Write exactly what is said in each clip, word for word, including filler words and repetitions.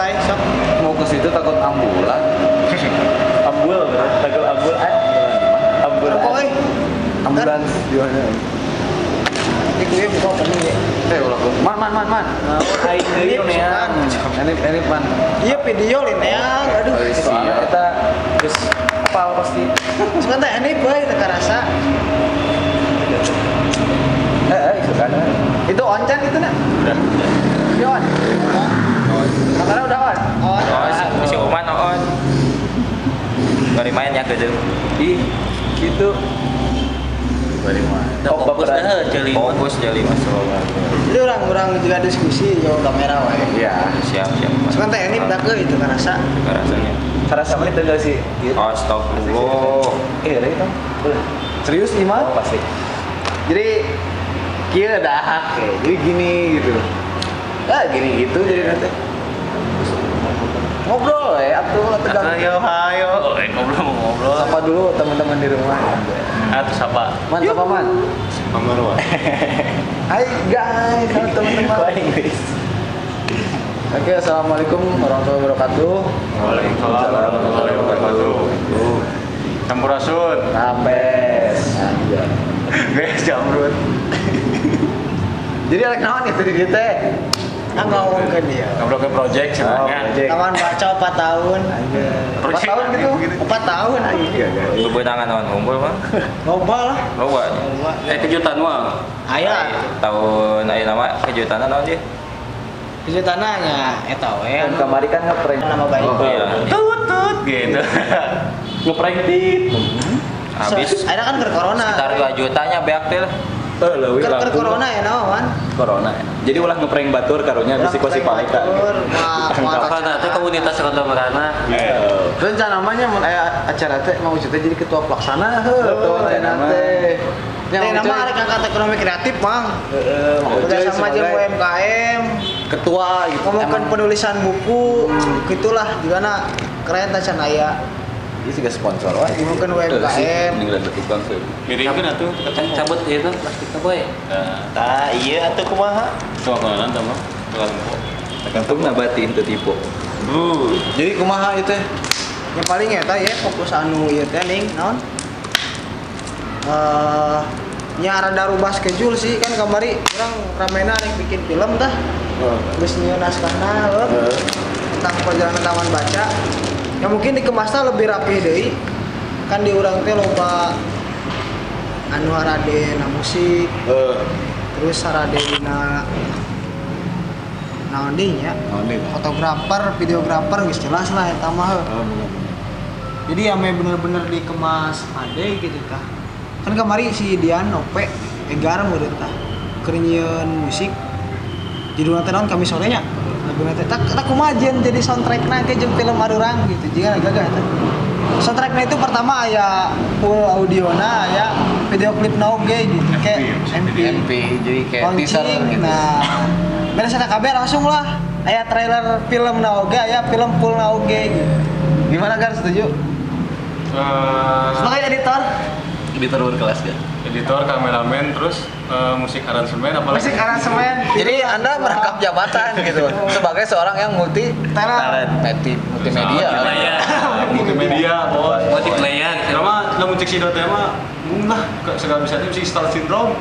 bay, sok. Mau ke situ takut ambulan. Ambul, takut ambul ah. Ambul. Apa euy? Ambulans di mana? Di kueu buka pening ya. Eh ulah man man man man. Naon aing deui neang. Ini ini man. Iya video lineang, aduh. Soalnya kita geus apal pasti. Cuman teh ini boy teu karasa. Eh eh sudah. Itu oncan itu na? Udah. Iya on. Kamera udah on. On. Oh, si Oman on. Bari main ya ke jeung. Ih, gitu. Bari main. Oh, fokus dah jadi fokus jadi masalah. Jadi orang-orang juga diskusi yo kamera wae. Iya, Siap siap. Cuman teh ini dak itu karasa. Rasanya. Karasa menit enggak sih? Astagfirullah. Eh, ada itu. Serius nih, Man? Oh, pasti. Jadi kira dah, jadi gini gitu. Ah, gini gitu jadi nanti. Ngobrol ya, atuh tegang. Ayo ayo. Oh, ngobrol mau ngobrol. Sapa dulu teman-teman di rumah. Atau siapa? Man, sapa Man? Pamarwa. Hai guys, halo teman-teman. Inggris. Oke, assalamualaikum warahmatullahi wabarakatuh. Waalaikumsalam warahmatullahi wabarakatuh. Sampurasun. Nabes. Anjay. Bes jamrut. Jadi ada naon itu di kita? Ah ngomongkeun dia. Ngobrol ke project sebenarnya. project. Kawan baca empat tahun. Empat Project tahun gitu. empat tahun aja. Iya, guys. Lu tangan naon ngumpul mah? Ngobrol lah. Loba. Loba. Eh kejutan mah. Aya Tahun aya nama kejutan naon dia? kejutananya eta we. Kan kamari kan ngeprank Nama baik. Oh, Iya. Tut tut gitu. Ngeprank tit. Habis Ada kan ke corona. sekitar dua jutanya beak teh. Eh, leuwih Ke ke langsung. corona ya naon? Corona. Jadi ulah ngeprank batur karunya bisi kosi palita. Karena teh komunitas kontemporaner. Rencana namanya mun aya acara teh mau teh jadi ketua pelaksana heuh rencana teh. Teh nama arek angkat ekonomi kreatif, Mang. Heeh, mau Udah sama jeung U M K M. ketua gitu. Ngomongkeun penulisan buku, gitulah gimana keren tah can aya. Ini juga sponsor wah. Ngomongkeun U M K M. Ninggalan tukang teh. Miringkeun atuh cabut itu plastiknya boy. Tah iya atuh kumaha? Coba kenalan tah mah. Tergantung nabati teu tipu. Bu. Jadi kumaha ieu teh? Yang paling eta ya fokus anu ieu teh ning naon? Eh nya rada rubah schedule sih kan kamari urang ramena rek bikin film tah. Geus nyieun naskahna heuh. Tentang perjalanan taman baca. Ya mungkin dikemasnya lebih rapi deui. Kan di urang teh loba anu harade na musik, Heeh. terus harade dina naon deui nya? Naon deui? Fotografer, videografer geus jelas lah eta mah. Oh, bener. Jadi ame bener-bener dikemas ade gitu tah. Kan kemari si Dian Nope Egar meureun tah. Keur nyieun musik. Judulna teh naon kami sorenya. Laguna teh tak tak kumaha jeung jadi soundtrackna ke jeung film arurang gitu. Jiga gagah teh. Soundtrackna itu pertama aya full audiona, aya video klip na oge gitu. Kayak M V. M P jadi kayak teaser Launching, gitu. nah beres eta kabeh langsung lah aya trailer film na oge aya film full na oge gitu. Gimana Gar, setuju? Sebagai editor Editor berkelas ya. Editor, kameramen, terus uh, musik aransemen apalagi? musik aransemen. Jadi Anda merangkap jabatan gitu sebagai seorang yang multi talent. multi multimedia. Multimedia, bos. Multiplayer. Nama nama musik si Dota mah munggah segala bisa musik Star Syndrome.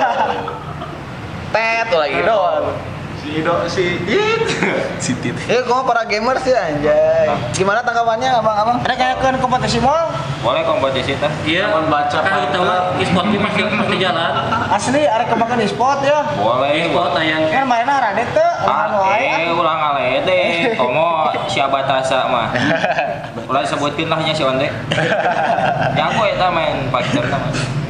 Tet lagi doang. Si Ido si It. Si Tit. Eh, kok para gamers ya anjay. Gimana tanggapannya abang-abang? Ada kayak kan kompetisi mall Boleh kompetisi tah? Iya. Baca Kan kita mah e-sport ini masih masih jalan. asli ada kemakan di spot ya. Boleh. E-sport tayang. Kan mainnya rade teu Ah, anu wae. eh ulang alete. Komo siapa tasa mah. Ulah sebutin lah nya si Onde. Jago eta main fighter mah.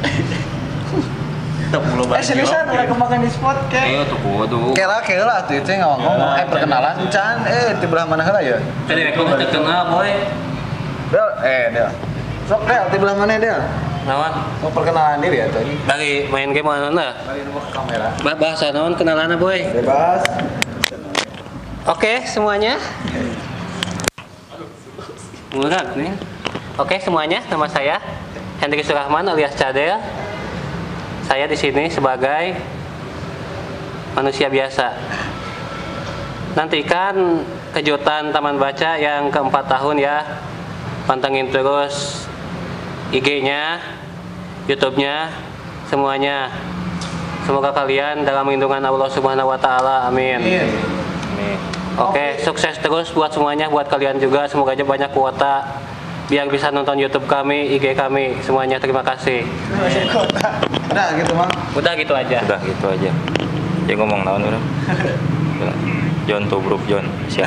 Eh seriusan udah kemakan di spot Eh kayak. tuh kudu. Kela kela tuh itu ngomong eh perkenalan can eh di belah mana heula ya? Tadi aku nggak terkenal boy. Del eh Del. Sok Del di belah mana Del? Nawan. Mau perkenalan diri ya tadi. Lagi main game mana? Balik ke kamera. Bah- Bahasa nawan kenalan boy. Bebas. Oke semuanya. Murah nih. Oke semuanya, nama saya Hendrik Surahman alias Cadel. Saya di sini sebagai manusia biasa. nantikan kejutan Taman Baca yang keempat tahun ya. Pantengin terus I G-nya, YouTube-nya, semuanya. Semoga kalian dalam lindungan Allah Subhanahu wa taala. Amin. Amin. Oke, sukses terus buat semuanya, buat kalian juga. Semoga aja banyak kuota biar bisa nonton YouTube kami, I G kami. Semuanya terima kasih. Udah gitu Mang. Udah gitu aja. Udah gitu aja. Dia ngomong naon urang. John Tubruk John. Siap.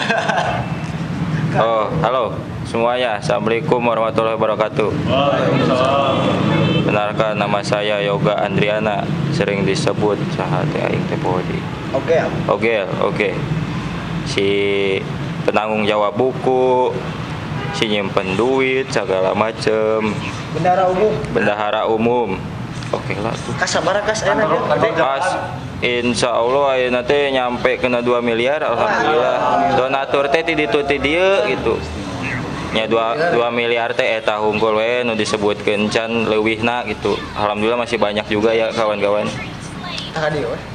Oh, halo semuanya. Assalamualaikum warahmatullahi wabarakatuh. Waalaikumsalam. Benarkah nama saya Yoga Andriana, sering disebut sahat aing teh Podi. Oke. Oke, oke. Si penanggung jawab buku, si nyimpen duit segala macem, Bendara umum. bendahara umum. Oke lah tuh. Kasabara kas enak ya. Pas insya Allah ayeuna teh nyampe kena dua miliar alhamdulillah. Donatur teh ti ditu ti dieu gitu. Nya dua miliar teh eta hungkul we nu disebutkeun can leuwihna gitu. Alhamdulillah masih banyak juga ya kawan-kawan. Tadi we.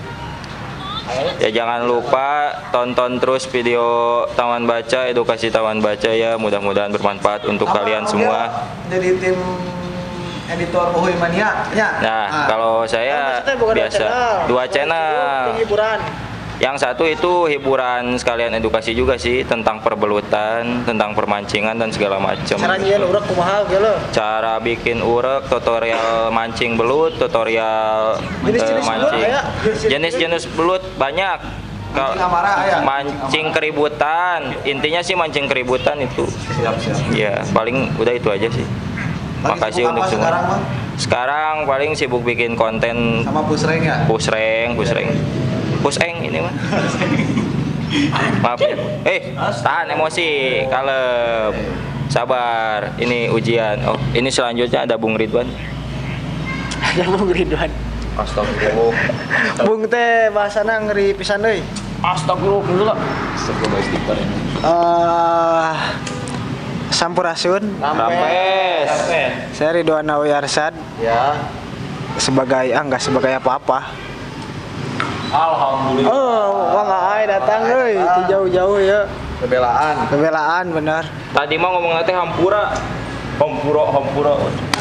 Ya jangan lupa tonton terus video Taman Baca, edukasi Taman Baca ya. Mudah-mudahan bermanfaat untuk kalian semua. Jadi tim editor Uhuy Mania ya. Nah, kalau saya Maksudnya bukan biasa dua channel. hiburan. Yang satu itu hiburan sekalian edukasi juga sih tentang perbelutan, tentang permancingan dan segala macam. Cara nyieun urek kumaha ge lo. Cara bikin urek, tutorial mancing belut, tutorial Jenis-jenis eh, mancing. belut aya? Jenis-jenis belut banyak. Kal- Mancing amarah aya? Mancing keributan. Intinya sih mancing keributan itu. Siap, siap. Ya, paling udah itu aja sih. Lagi Makasih sibuk untuk apa semua. sekarang, Bang? Sekarang paling sibuk bikin konten Sama pusreng ya. pusreng, pusreng. Puseng ini mah. Maaf ya. Eh, tahan emosi, kalem. Sabar, ini ujian. Oh, ini selanjutnya ada Bung Ridwan. Ya Bung Ridwan. Astagfirullah. Bung teh bahasana ngeri pisan deui. Astagfirullah. Sebelum stiker ini. Eh Sampurasun. Rampes. Saya Ridwan Nawi Arsad Ya. sebagai ah enggak sebagai apa-apa. Alhamdulillah. Oh, Bang Aai datang euy, itu jauh-jauh ya. Pembelaan. Pembelaan bener. Tadi mah ngomong teh hampura. Hampura, hampura.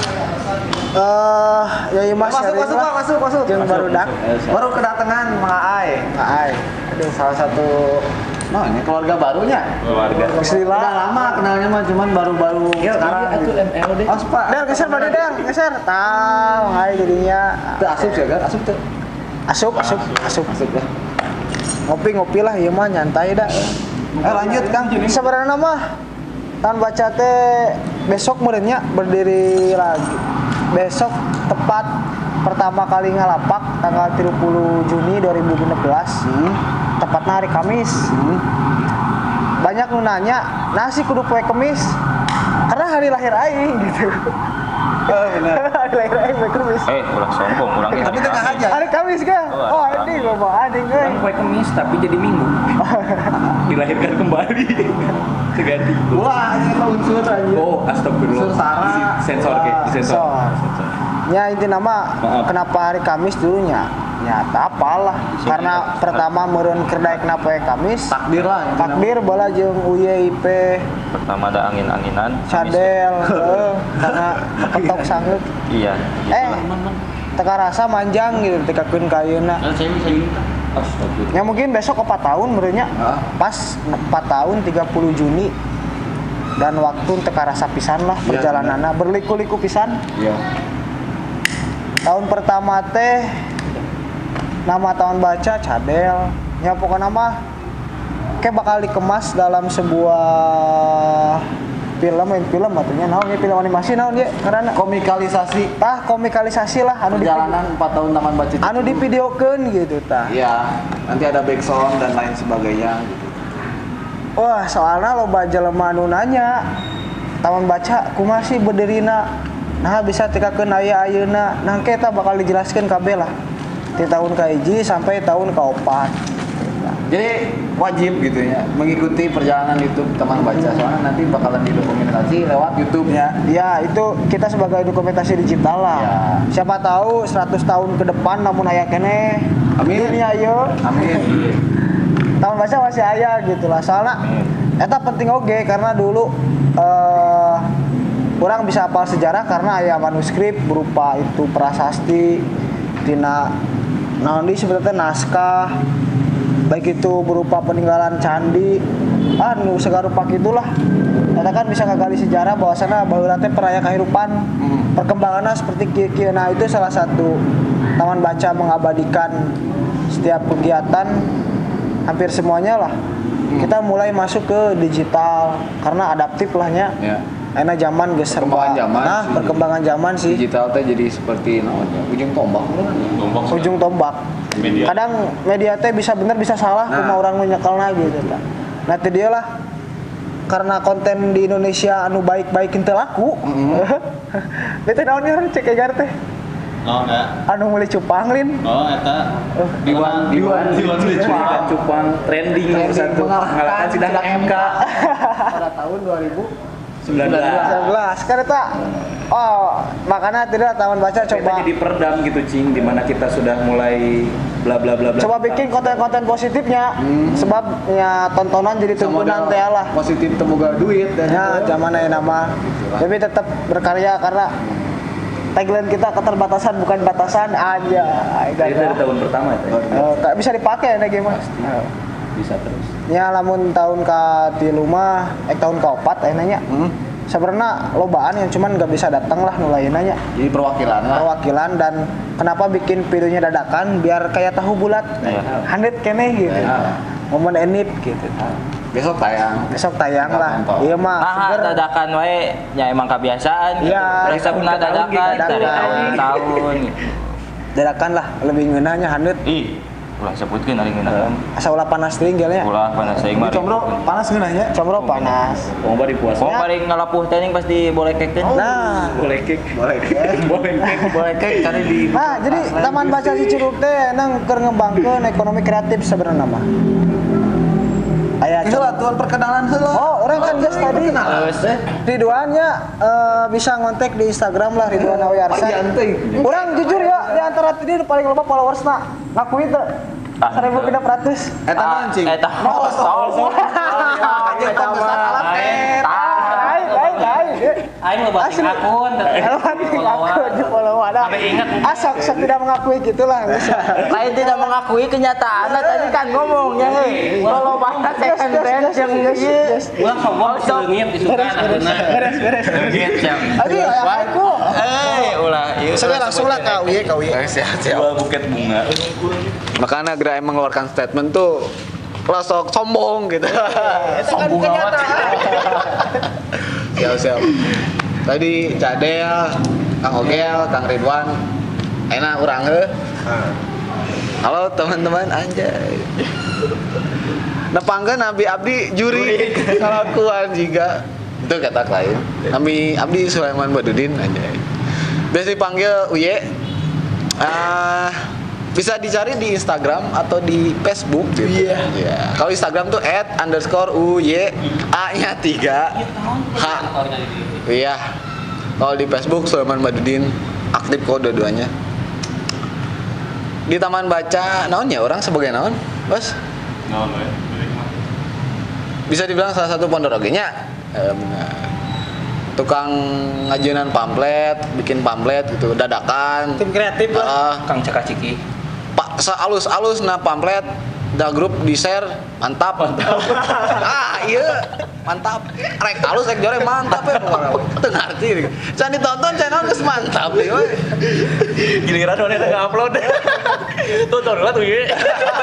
Eh, ya iya Mas. Masuk, masuk, Pak, masuk, masuk. Jeung baru dak. Baru kedatangan Mang Aai. Aai. Aduh, salah satu nah ini keluarga barunya. Keluarga. Udah Bismillah. lama kenalnya mah cuman baru-baru sekarang. Itu M L deh. Oh, Pak. Dan geser bade dang, geser. Tah, Bang Aai jadinya. Itu asup sih, kan? Asup tuh. Asup, asup, asup. Asup lah. Ngopi-ngopi lah ieu mah nyantai dah. Eh lanjut Kang. Sebenarnya mah Taman Baca teh besok merenya berdiri lagi. Besok tepat pertama kali ngalapak tanggal tiga puluh Juni dua ribu enam belas. Hmm. Tepatnya hari Kamis. Hmm. Banyak nu nanya, "Nasi kudu poe Kamis?" Karena hari lahir aing gitu. Oh, benar. Hari lahir aing poe Kamis. Eh, ulah sombong, urang Tapi tengah aja. Hari Kamis kan? Oh, Oh, ini loba anjing euy. Kue Kemis tapi jadi Minggu. Dilahirkan kembali. Seganti. Wah, ini mah unsur aja. Oh, astagfirullah. Unsur sara. Sensor ke, sensor. Sensor. Ya inti nama Maaf. kenapa hari Kamis dulunya? Ya tak apalah. Karena pertama meureun keur daek na poe Kamis. Takdir lah. inti nama. Takbir bola jeung U Y I P Pertama ada angin-anginan. Cadel heeh karena ketok sangeut. Iya. Eh teka rasa manjang gitu tekakeun ka ayeuna. Astagfirullah. Ya mungkin besok empat tahun merenya. Hah? Pas empat tahun tiga puluh Juni. Dan waktu teka rasa pisan lah Iya, perjalananna berliku-liku pisan. Iya. Tahun pertama teh nama Taman Baca Cadel. Ya pokoknya nama kayak bakal dikemas dalam sebuah film main film atunya naon ya film animasi naon ya karena Komikalisasi tah komikalisasi lah anu di perjalanan empat tahun Taman Baca. anu divideokeun gitu tah. Iya, nanti ada backsound dan lain sebagainya gitu. Wah, soalnya loba jelema anu nanya Taman Baca kumaha sih beudeurina? Nah, bisa tekakeun aya ayeuna. Nah, kita bakal dijelaskeun kabeh lah. Di tahun ka hiji sampai tahun ka opat. Jadi wajib gitu ya mengikuti perjalanan YouTube Taman Baca soalnya nanti bakalan didokumentasi lewat YouTube-nya. Ya, itu kita sebagai dokumentasi digital lah. Ya. Siapa tahu seratus tahun ke depan namun aya keneh. Amin. Dunia ieu. Amin. taman baca masih aya gitu lah. Soalnya eta penting oge karena dulu eh orang bisa hafal sejarah karena aya manuskrip berupa itu prasasti dina naon di sebenarnya naskah baik itu berupa peninggalan candi ah nu sagarupak itulah. Eta kan bisa ngagali sejarah bahwasana baheula teh peraya kahirupan hmm. perkembangannya seperti kieu-kieu. Nah, itu salah satu taman baca mengabadikan setiap kegiatan hampir semuanya lah. Hmm. Kita mulai masuk ke digital karena adaptif lahnya. Ya. Enak zaman geus serba. Nah, sih. Perkembangan zaman sih. Digital teh jadi seperti namanya ujung tombak. Tombak. Ujung tombak. Media. Kadang media teh bisa bener bisa salah nah. Cuma orang menyekelna gitu kan. Nah, itu dia lah. Karena konten di Indonesia anu baik-baik teu laku. Heeh. Mm-hmm. Bete naon nya cek egar teh? Oh, enggak. Anu meuli cupang lin. Oh, eta. Diwan diwan diwan cupang. Cupang trending nomor satu. Mengalahkan sidang M K pada tahun dua ribu sembilan belas. Kan eta oh, makanya tidak taman baca coba kita jadi peredam gitu cing di mana kita sudah mulai bla bla bla bla. Coba bikin konten-konten positifnya. Hmm. Sebab ya tontonan jadi tuntunan teh lah. Positif temoga duit dan ya zaman aya nama. Tapi tetap berkarya karena tagline kita keterbatasan bukan batasan aja. Itu dari tahun pertama itu. Oh, tak bisa dipakai nih game. Bisa terus. Ya lamun tahun ke tilu mah, eh tahun ke opat eh nanya. Hmm. Sebenarnya lobaan yang cuman nggak bisa datang lah nulain nanya. Jadi perwakilan lah. Perwakilan dan kenapa bikin videonya dadakan biar kayak tahu bulat. Handit keneh gitu. Ya. Momen enip gitu. Besok tayang. Besok tayang lah. Iya mah. Nah, dadakan wae ya emang kebiasaan. Iya. Resepna dadakan dari tahun ke tahun. Dadakan lah lebih ngeunahnya handit. Ih. Ulah sebutkeun ari ngeunah. Asa ulah panas teuing gelnya. Ulah panas teuing mah. Combro panas ngeunahnya. Combro panas. Mau bari puasa. Mau bari ngalapuh teh ning pasti boleh kekeun. Nah, boleh kek. Boleh kek. Boleh kek. Boleh kek kali di. Nah, jadi taman baca Cicurug teh nang keur ngembangkeun ekonomi kreatif sebenarnya mah. Aya coba tuan perkenalan heula. Oh, orang kan geus tadi. Ridwannya uh, bisa ngontek di Instagram lah Ridwan Awiarsa. Urang jujur ya di antara tadi paling loba followersna. Ngakui teu seribu genep ratus. Eta naon cing? Eta. Oh, eta mah. Lain, lain, lain. Aing loba akun, akun di followan. Sampai ingat. Asok sok tidak mengakui gitulah. Lain tidak mengakui kenyataan. Tadi kan ngomongnya heuh. Kalau banget second trend yang ieu. Ulah sombong seungit disukan akhirna. Beres, beres. Aduh, aku. Eh, ulah. Saya langsung lah ka uye, ka uye. Jual buket bunga. Makanya gerak mengeluarkan statement tuh lah sok sombong gitu. Sombong kenyataan. Siap-siap. Tadi Cadel, Kang Ogel, Kang Ridwan, enak urang heuh. Halo teman-teman anjay. Nepangkeun Nabi Abdi juri kalakuan juga. Itu kata lain. Nabi Abdi Sulaiman Badudin anjay. Biasa dipanggil Uye. Ah, bisa dicari di Instagram atau di Facebook gitu. Iya. Yeah. Kalau Instagram tuh at underscore u y a nya tiga h. Iya. Kalau di Facebook Sulaiman Badudin aktif kok dua-duanya. Di taman baca naon ya orang sebagai naon, Bos? Naon we? Bisa dibilang salah satu pondorogenya. Eh, benar. Tukang ngajunan pamflet, bikin pamflet gitu, dadakan. Tim kreatif lah. Uh, Kang Cekaciki. Pak sealus-alus na pamflet da grup di share mantap mantap ah iya mantap rek alus rek jore mantap ya teu ngarti can ditonton channel geus mantap we Giliran mana nge-upload. Tonton lah tuh ye.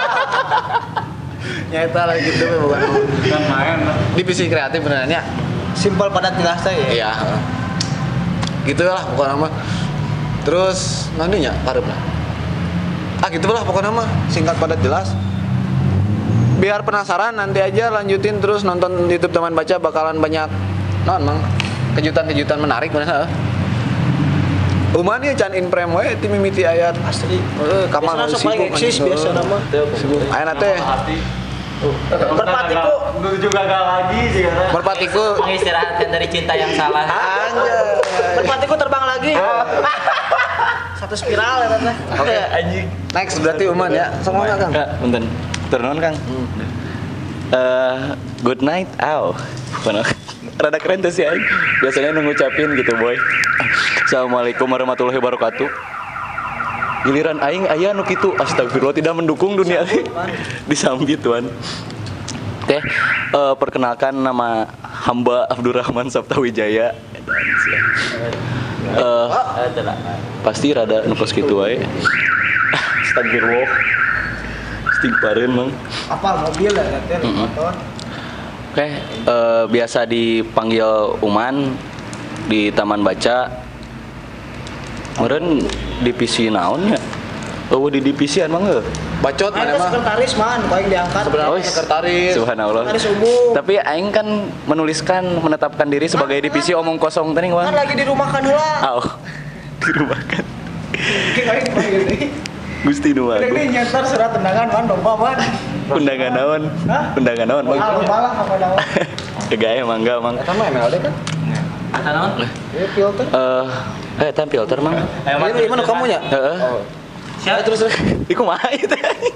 nyata lagi gitu we bukan Kan main. divisi kreatif benerannya Simpel padat jelas ya. iya gitu lah pokoknya mah terus nantinya karepna ah gitu lah pokoknya mah singkat padat jelas biar penasaran nanti aja lanjutin terus nonton YouTube Taman Baca bakalan banyak non mang kejutan-kejutan menarik bener Uman ya can in prem we ti mimiti ayat Asli. eh kamal sibuk eksis biasa nama. sibuk aya teh Merpatiku juga gak lagi sih karena merpatiku Mengistirahatkan dari cinta yang salah. anjay Merpatiku terbang lagi. Satu spiral ya teh. oke Anjing. next berarti Uman ya sama Kang Enggak, punten. Turun Kang. Eh, good night, aw. Mana? Rada keren tuh sih aing. Biasanya ngucapin gitu, boy. Assalamualaikum warahmatullahi wabarakatuh. Giliran aing aya nu kitu, astagfirullah tidak mendukung dunia ini. Disambit tuan. Teh, eh, perkenalkan nama hamba Abdurrahman Saptawijaya. Eh, pasti rada nukos kitu wae. Astagfirullah. Istighfarin, Mang. Apa mobil ya katanya Mm-mm. motor. Oke, eh, biasa dipanggil Uman di Taman Baca. Meureun divisi naon ya? Oh, di divisian mah ngeuh. Bacot Mana mana mah. sekretaris man, kau yang diangkat. Sebenarnya Oh, sekretaris. Subhanallah. Sekretaris umum. Tapi aing kan menuliskan menetapkan diri sebagai divisi omong kosong tadi, Kan Bang. lagi di rumah kan heula. Oh. Di rumah kan. Kau yang dipanggil deui. Gusti nu Udah aku. ini nyetar surat undangan man, domba man. Undangan naon? Hah? Undangan naon, Bang? Ah, lomba lah apa naon. Kegaya mangga, Mang. Eta mah M L D kan? Kata naon? Ini filter. Eh, eh tam filter, Mang. Ini mana kamu ya? Heeh. Siap. Terus terus. Iku mah itu.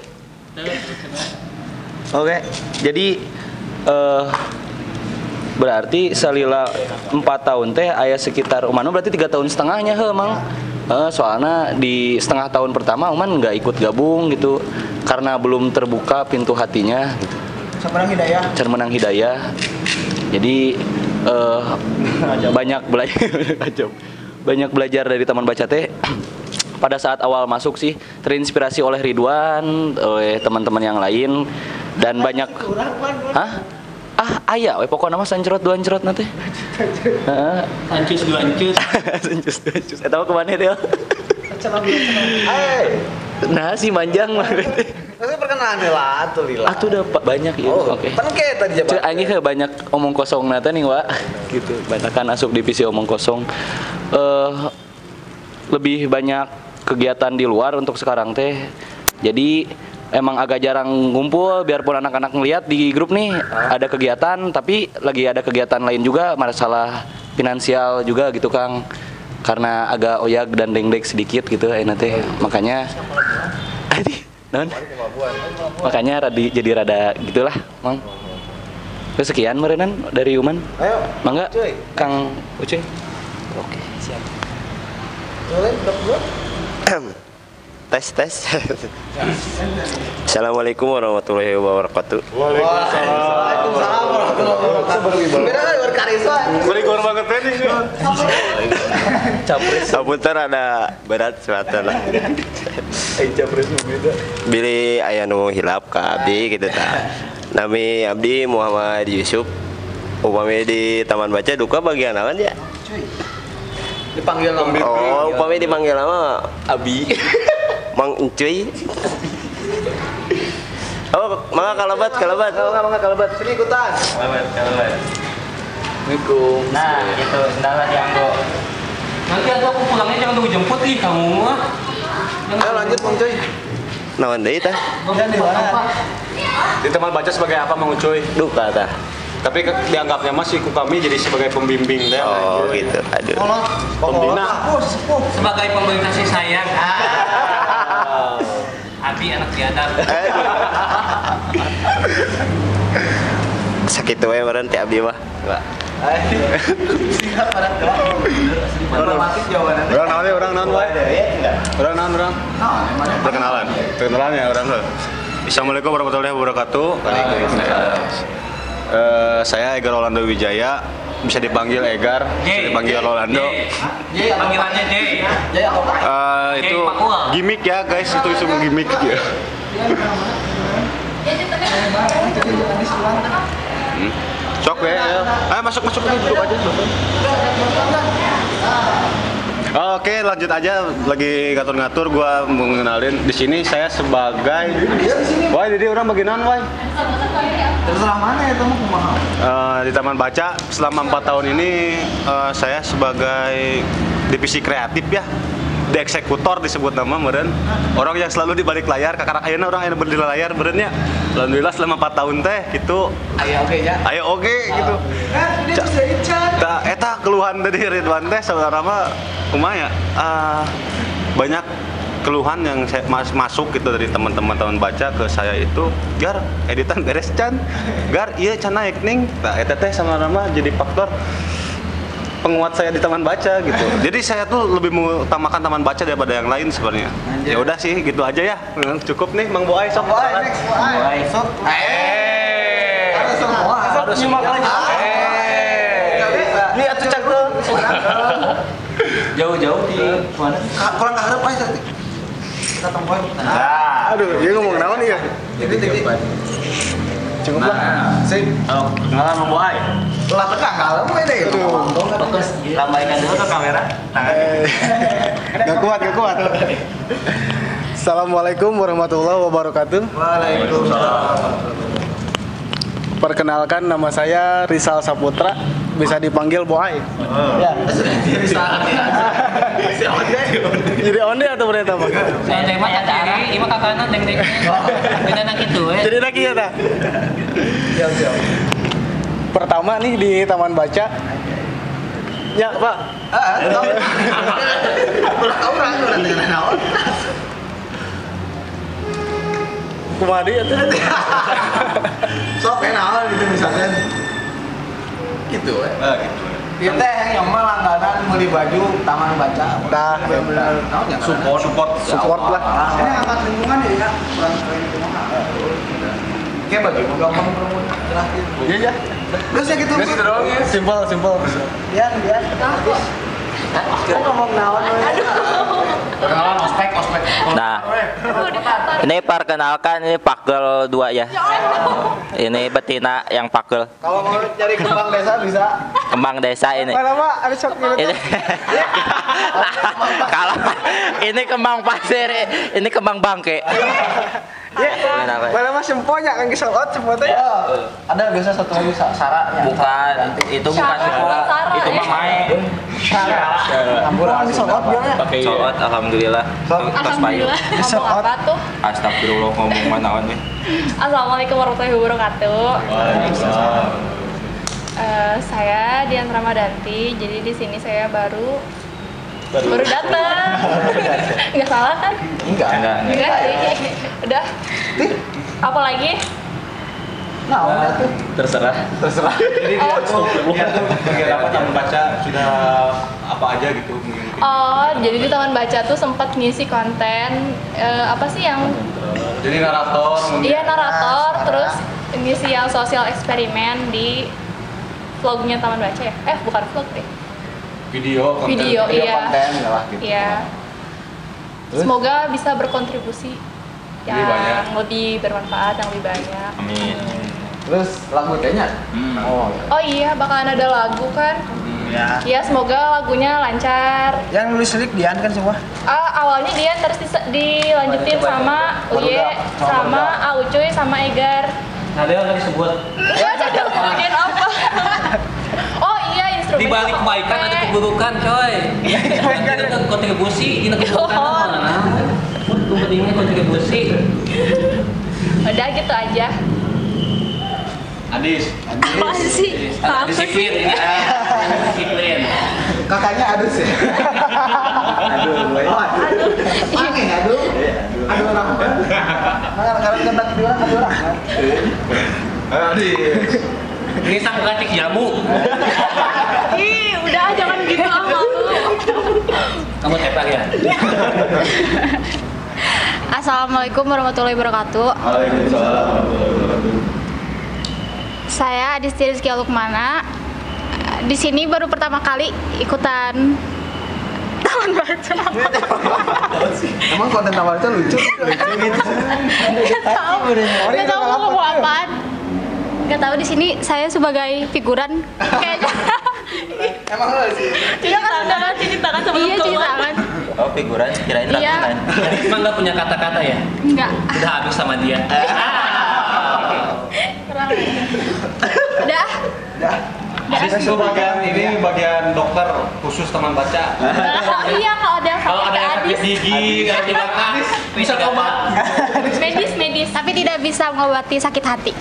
Oke, jadi eh berarti salila empat tahun teh aya sekitar Uman berarti tiga tahun setengahnya he Mang. Eh, soalnya di setengah tahun pertama Uman nggak ikut gabung gitu karena belum terbuka pintu hatinya gitu. Sama Hidayah. Cermenang Hidayah. Jadi eh banyak belajar banyak belajar dari Taman Baca teh. Pada saat awal masuk sih terinspirasi oleh Ridwan, oleh teman-teman yang lain dan banyak. Hah? Ah, aya we pokokna mah sancerot dua ancerot nanti. Heeh. Ancus dua ancus. Sancus dua ancus. Eta mah kemana dia? Hai. Nah, si manjang mah. Tapi perkenalan lah atuh lila. Ah, tuh udah pa- banyak ya. Oh, Oke. kan kayak tadi Cek jabat. aing ge banyak omong kosong nata nih, Wak. Gitu. Banyakan asup divisi omong kosong. Eh lebih banyak kegiatan di luar untuk sekarang teh. Jadi emang agak jarang ngumpul biarpun anak-anak ngelihat di grup nih ada kegiatan tapi lagi ada kegiatan lain juga masalah finansial juga gitu Kang. Karena agak oyag dan dengdek sedikit gitu enak teh. Makanya Adi, non? Makanya radi, jadi rada gitulah, Mang. Terus sekian merenan dari Uman. Ayo. Mangga, Cuy. Kang Ucuy. Oke, siap. Boleh, dok, dok. Tes tes. Assalamualaikum warahmatullahi wabarakatuh. Waalaikumsalam warahmatullahi wabarakatuh. Beda kan berkarisma. Beri gor banget tadi. Capres. Apunten ada berat suatu lah. Eh, capres beda. Billy aya nu hilap ka abdi gitu ta. Nami abdi Muhammad Yusuf. Upami di Taman Baca duka bagian naon ya? Dipanggil nama. Oh, upami dipanggil nama Abi. Mang Encuy. Oh, mangga kalabat kalabat. Kalau nggak nggak kelebat sini ikutan. Assalamualaikum. Nah, gitu. Sendala dianggo. Nanti aku pulangnya jangan tunggu jemput ih kamu mah. Ayo lanjut Bang Cuy. Naon deui tah? Dan di mana? Di Taman Baca sebagai apa Mang Ucuy? Duka tah. Tapi ke- dianggapnya masih ku kami jadi sebagai pembimbing teh. Oh, gitu. Aduh. Kolot. Pembina. Sepuh, sepuh. Sebagai pemberi kasih sayang. Ah. Abi anak biadab. Sakit wae meureun ti abdi mah. Singkat pada doang. Otomatis jawabannya. Orang naon ya, orang naon wae? Orang naon orang? Perkenalan. Perkenalan ya orang tuh. Assalamualaikum warahmatullahi wabarakatuh. Eh, saya Egar Rolando Wijaya, bisa dipanggil Egar, bisa dipanggil Rolando. J, panggilannya J. Jadi apa? Eh, itu Oke, Pakua. gimmick ya guys, itu itu gimmick ya. Hmm. Sok ya, ya. Ayo masuk masuk dulu duduk aja. Duduk. Oke, lanjut aja. Lagi ngatur-ngatur, gua mau ngenalin di sini saya sebagai. Wah, jadi orang bagian wah. Terserah mana ya teman kumaha? Eh, di Taman Baca selama empat tahun ini eh, saya sebagai divisi kreatif ya, di eksekutor disebut nama meren, orang yang selalu di balik layar, kakak ayeuna orang yang berdiri layar berennya. Alhamdulillah selama empat tahun teh gitu, Ayo oke ya. ayo oke gitu. Ini bisa dicat. Ta, eta keluhan dari Ridwan teh saudara mah kumaha ya? Ah, banyak keluhan yang saya mas- masuk gitu dari teman-teman teman baca ke saya itu, gar editan beres can, gar iya can naik ning, nah eta teh sama nama jadi faktor penguat saya di taman baca gitu. Jadi saya tuh lebih mengutamakan taman baca daripada yang lain sebenarnya. Ya udah sih gitu aja ya, cukup nih Mang Boai sok. Boai, next Boai. Sok. Eh, Harus semua. harus nyimak lagi. Ini atuh cangkeung. Jauh-jauh di mana? Kurang ngarep aja tadi. Kita tempoin. Nah, aduh, dia ngomong naon ya? Jadi jadi Cukup lah. sip. Oh, kenalan Mang Boai. Ulah tekan kalem we deh. Fokus, lambaikan dulu ke kamera. Gak kuat, gak kuat. Assalamualaikum warahmatullahi wabarakatuh. Waalaikumsalam. Perkenalkan, nama saya Rizal Saputra, bisa dipanggil Boai. Ya. Jadi onde atau berita apa? Saya teh mah kiri, ieu mah ka kanan deng deng. Beda na kitu we. Jadi lagi ya ta. Pertama nih di Taman Baca. Ya, Pak. Ah, tahu. Ulah orang ulah dengan naon. Kumaha deui atuh? Sok kenal gitu misalkan. Gitu we. Ah, gitu. Ieu teh yang mah langganan meuli baju Taman Baca. Tah, bener naon ya? support support support lah. Ini angkat lingkungan ya kan. Kurang keren kumaha. Oke baju gampang promosi terakhir. Iya ya. Terus ya gitu. Simpel simpel. Biar biar. Kok ngomong naon we? Kenalan ospek ospek. Nah, ini perkenalkan ini Pakel dua ya. Ini betina yang Pakel. Kalau mau cari kembang desa bisa. Kembang desa ini. Mana Pak? Ada sok gitu. Ini kalau ini kembang pasir, ini kembang bangke. Mana mah semponya kan keselot sempo teh. Ada biasa satu lagi saranya. Bukan, itu bukan semua. Itu mah mae. Amburan keselot biarnya. Soot, alhamdulillah. Tos payu. Alhamdulillah. Ngomong apa tuh? Astagfirullah ngomong mana on we. Assalamualaikum warahmatullahi wabarakatuh. Eh, saya Dian Ramadanti. Jadi di sini saya baru baru, datang. Nggak salah kan? Enggak. Enggak. Enggak sih. Udah. Apa lagi? Nah, udah tuh. Terserah. Terserah. Jadi dia tuh dia tuh kegiatan apa Taman Baca sudah apa aja gitu mungkin. Oh, jadi di Taman Baca tuh sempat ngisi konten eh, apa sih yang Jadi narator iya narator, terus ngisi yang sosial eksperimen di vlognya Taman Baca ya? Eh, bukan vlog deh. video konten Video, Video iya. konten ya lah gitu. Iya. Semoga bisa berkontribusi yang Lebih banyak. lebih bermanfaat, yang lebih banyak. Amin. Terus lagu tehnya? Oh, ya. Oh iya, bakalan ada lagu kan? Ya. Ya, semoga lagunya lancar. Yang nulis lirik Dian kan semua? Ah, awalnya dia terus dis- dilanjutin sama Uye, Barudak. Oh, sama barudak. Aucuy, sama Egar. Nah, dia nggak disebut. Ya, jadi bagian apa? Oh iya, instrumen. Di balik kebaikan ada keburukan, coy. Kita kan kontribusi, ini keburukan Oh. mana? Itu pentingnya kontribusi. Udah gitu aja. Adis Apa sih? Apa sih? Disiplin, ini disiplin. Kakaknya adus ya? Aduh, boy. Oh, aduh. Aneh, aduh. Aduh, orang apa? Nah, kalau kita di orang, ada orang kan? Adis Ini sang katik jamu. Ih, udah jangan gitu ah malu. Kamu tepar ya? Assalamualaikum warahmatullahi wabarakatuh. Saya Adisti Rizky Lukmana. Di sini baru pertama kali ikutan Taman Baca. Emang konten awal itu lucu? Lucu gitu. Gak tahu, gak tahu mau ngomong apaan. Gak tahu di sini saya sebagai figuran kayaknya. Emang lo sih? Iya kan udah kan cuci tangan sebelum Iya cuci keluar. tangan. Oh, figuran kirain Iya. rangkuman. Emang nggak punya kata-kata ya? Enggak. Udah habis sama dia. Kurang aja. Udah. Udah. Adis itu bagian ini bagian dokter khusus Taman Baca. Oh iya kalau ada yang Kalau ada yang sakit sakit gigi, kalau di makan, bisa obat. medis medis. Tapi tidak bisa mengobati sakit hati.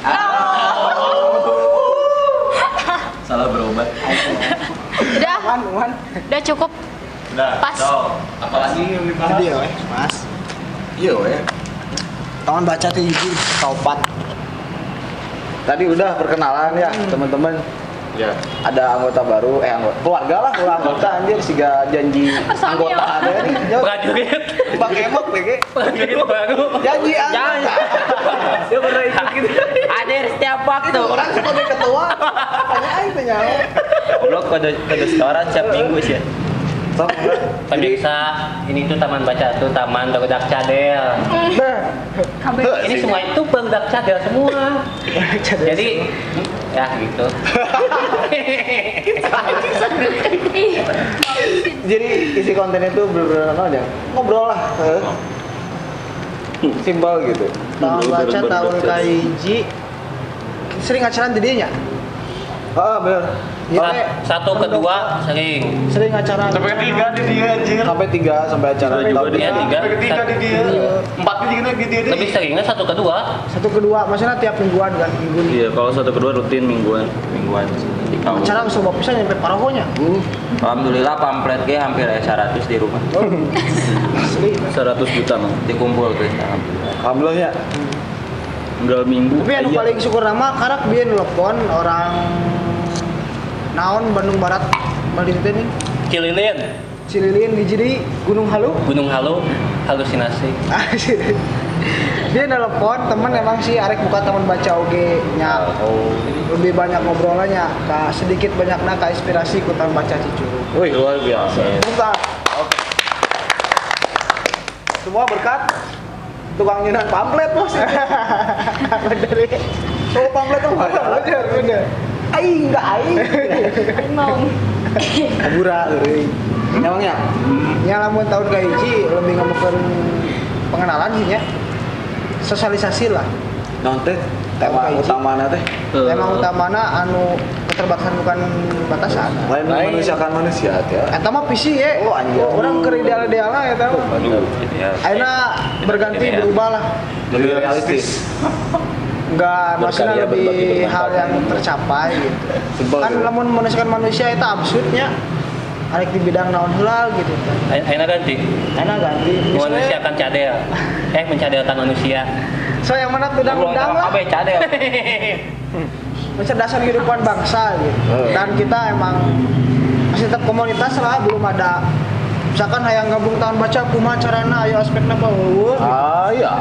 Salah berobat. Udah, Wan, Wan. udah cukup. Udah. Pas. So, apalagi yang dibahas? Video, eh, Mas. Iya we. Taman baca teh hiji kaopat. Tadi udah perkenalan ya teman-teman. Ya. Ada anggota baru, eh anggota keluarga lah, ulah anggota anjir siga janji anggota ada nih. Prajurit. Bang Emok deh ge. Prajurit baru. Janji anggota. Dia pernah ikut gitu. Ada setiap waktu. Orang sebagai ketua. Tanya aing tanya. Blok kode kode setoran setiap minggu sih. Pemirsa, ini tuh taman baca tuh taman barudak cadel. Ini semua itu barudak cadel semua. Jadi ya gitu. Jadi isi kontennya tuh bener-bener apa aja? Ngobrol lah. Simpel gitu. Tahun baca tahun kahiji sering acara di dinya. Ah, bener. Ya, Satu kedua sering. sering acara. Sampai ketiga di dia anjir. Sampai tiga sampai acara Juga dia tiga. Sampai ketiga di dia. Empat di dia di dia. Lebih seringnya satu kedua. Satu kedua, maksudnya tiap mingguan kan, minggu ini. Iya, kalau satu kedua rutin mingguan. Mingguan. Di tahun. Acara bisa bisa nyampe parahonya. Alhamdulillah pamflet ge hampir seratus di rumah. Asli. seratus juta mah. Dikumpul ke alhamdulillah. Alhamdulillah ya. Tinggal minggu. Tapi anu aja. paling syukur nama karak bieu nelpon orang naon Bandung Barat balik teh nih. Cililin, Cililin di jadi Gunung Halu. Gunung Halu, halusinasi. Dia nelpon teman emang sih arek buka taman baca oge nya. Lebih banyak ngobrolnya ka sedikit banyakna ka inspirasi ku taman baca Cicurug. Wih, luar biasa. Bukan. Semua berkat tukang nyeunaan pamflet bos. Dari oh pamflet tuh bener bener. Aing enggak aing. Aing mau. Kabura euy. Emangnya? Nya lamun tahun kahiji lebih ngomongkeun pengenalan sih nya. Sosialisasi lah. Naon teh tema utamana teh? Tema utamana anu keterbatasan bukan batasan. Lain memanusiakan manusia teh. Eta mah visi ye. Oh, anjir. Orang keur ideal-idealna eta mah. Aduh, ideal. Ayeuna berganti berubah lah. Lebih realistis. Enggak, maksudnya Berkarya, lebih berbagi, bermanfaat. hal yang tercapai gitu. Simpel Kan gitu. lamun manusiakan manusia itu absurdnya. Arek di bidang naon heula gitu kan. Aina ganti. Enak ganti. Manusiakan cadel. Eh mencadelkan manusia. So yang mana undang-undang lah. Abe cadel. Kecerdasan kehidupan bangsa gitu. Dan kita emang masih tetap komunitas lah, belum ada misalkan hayang gabung tahun baca kumaha carana ayo aspekna apa eueuh. Ah iya.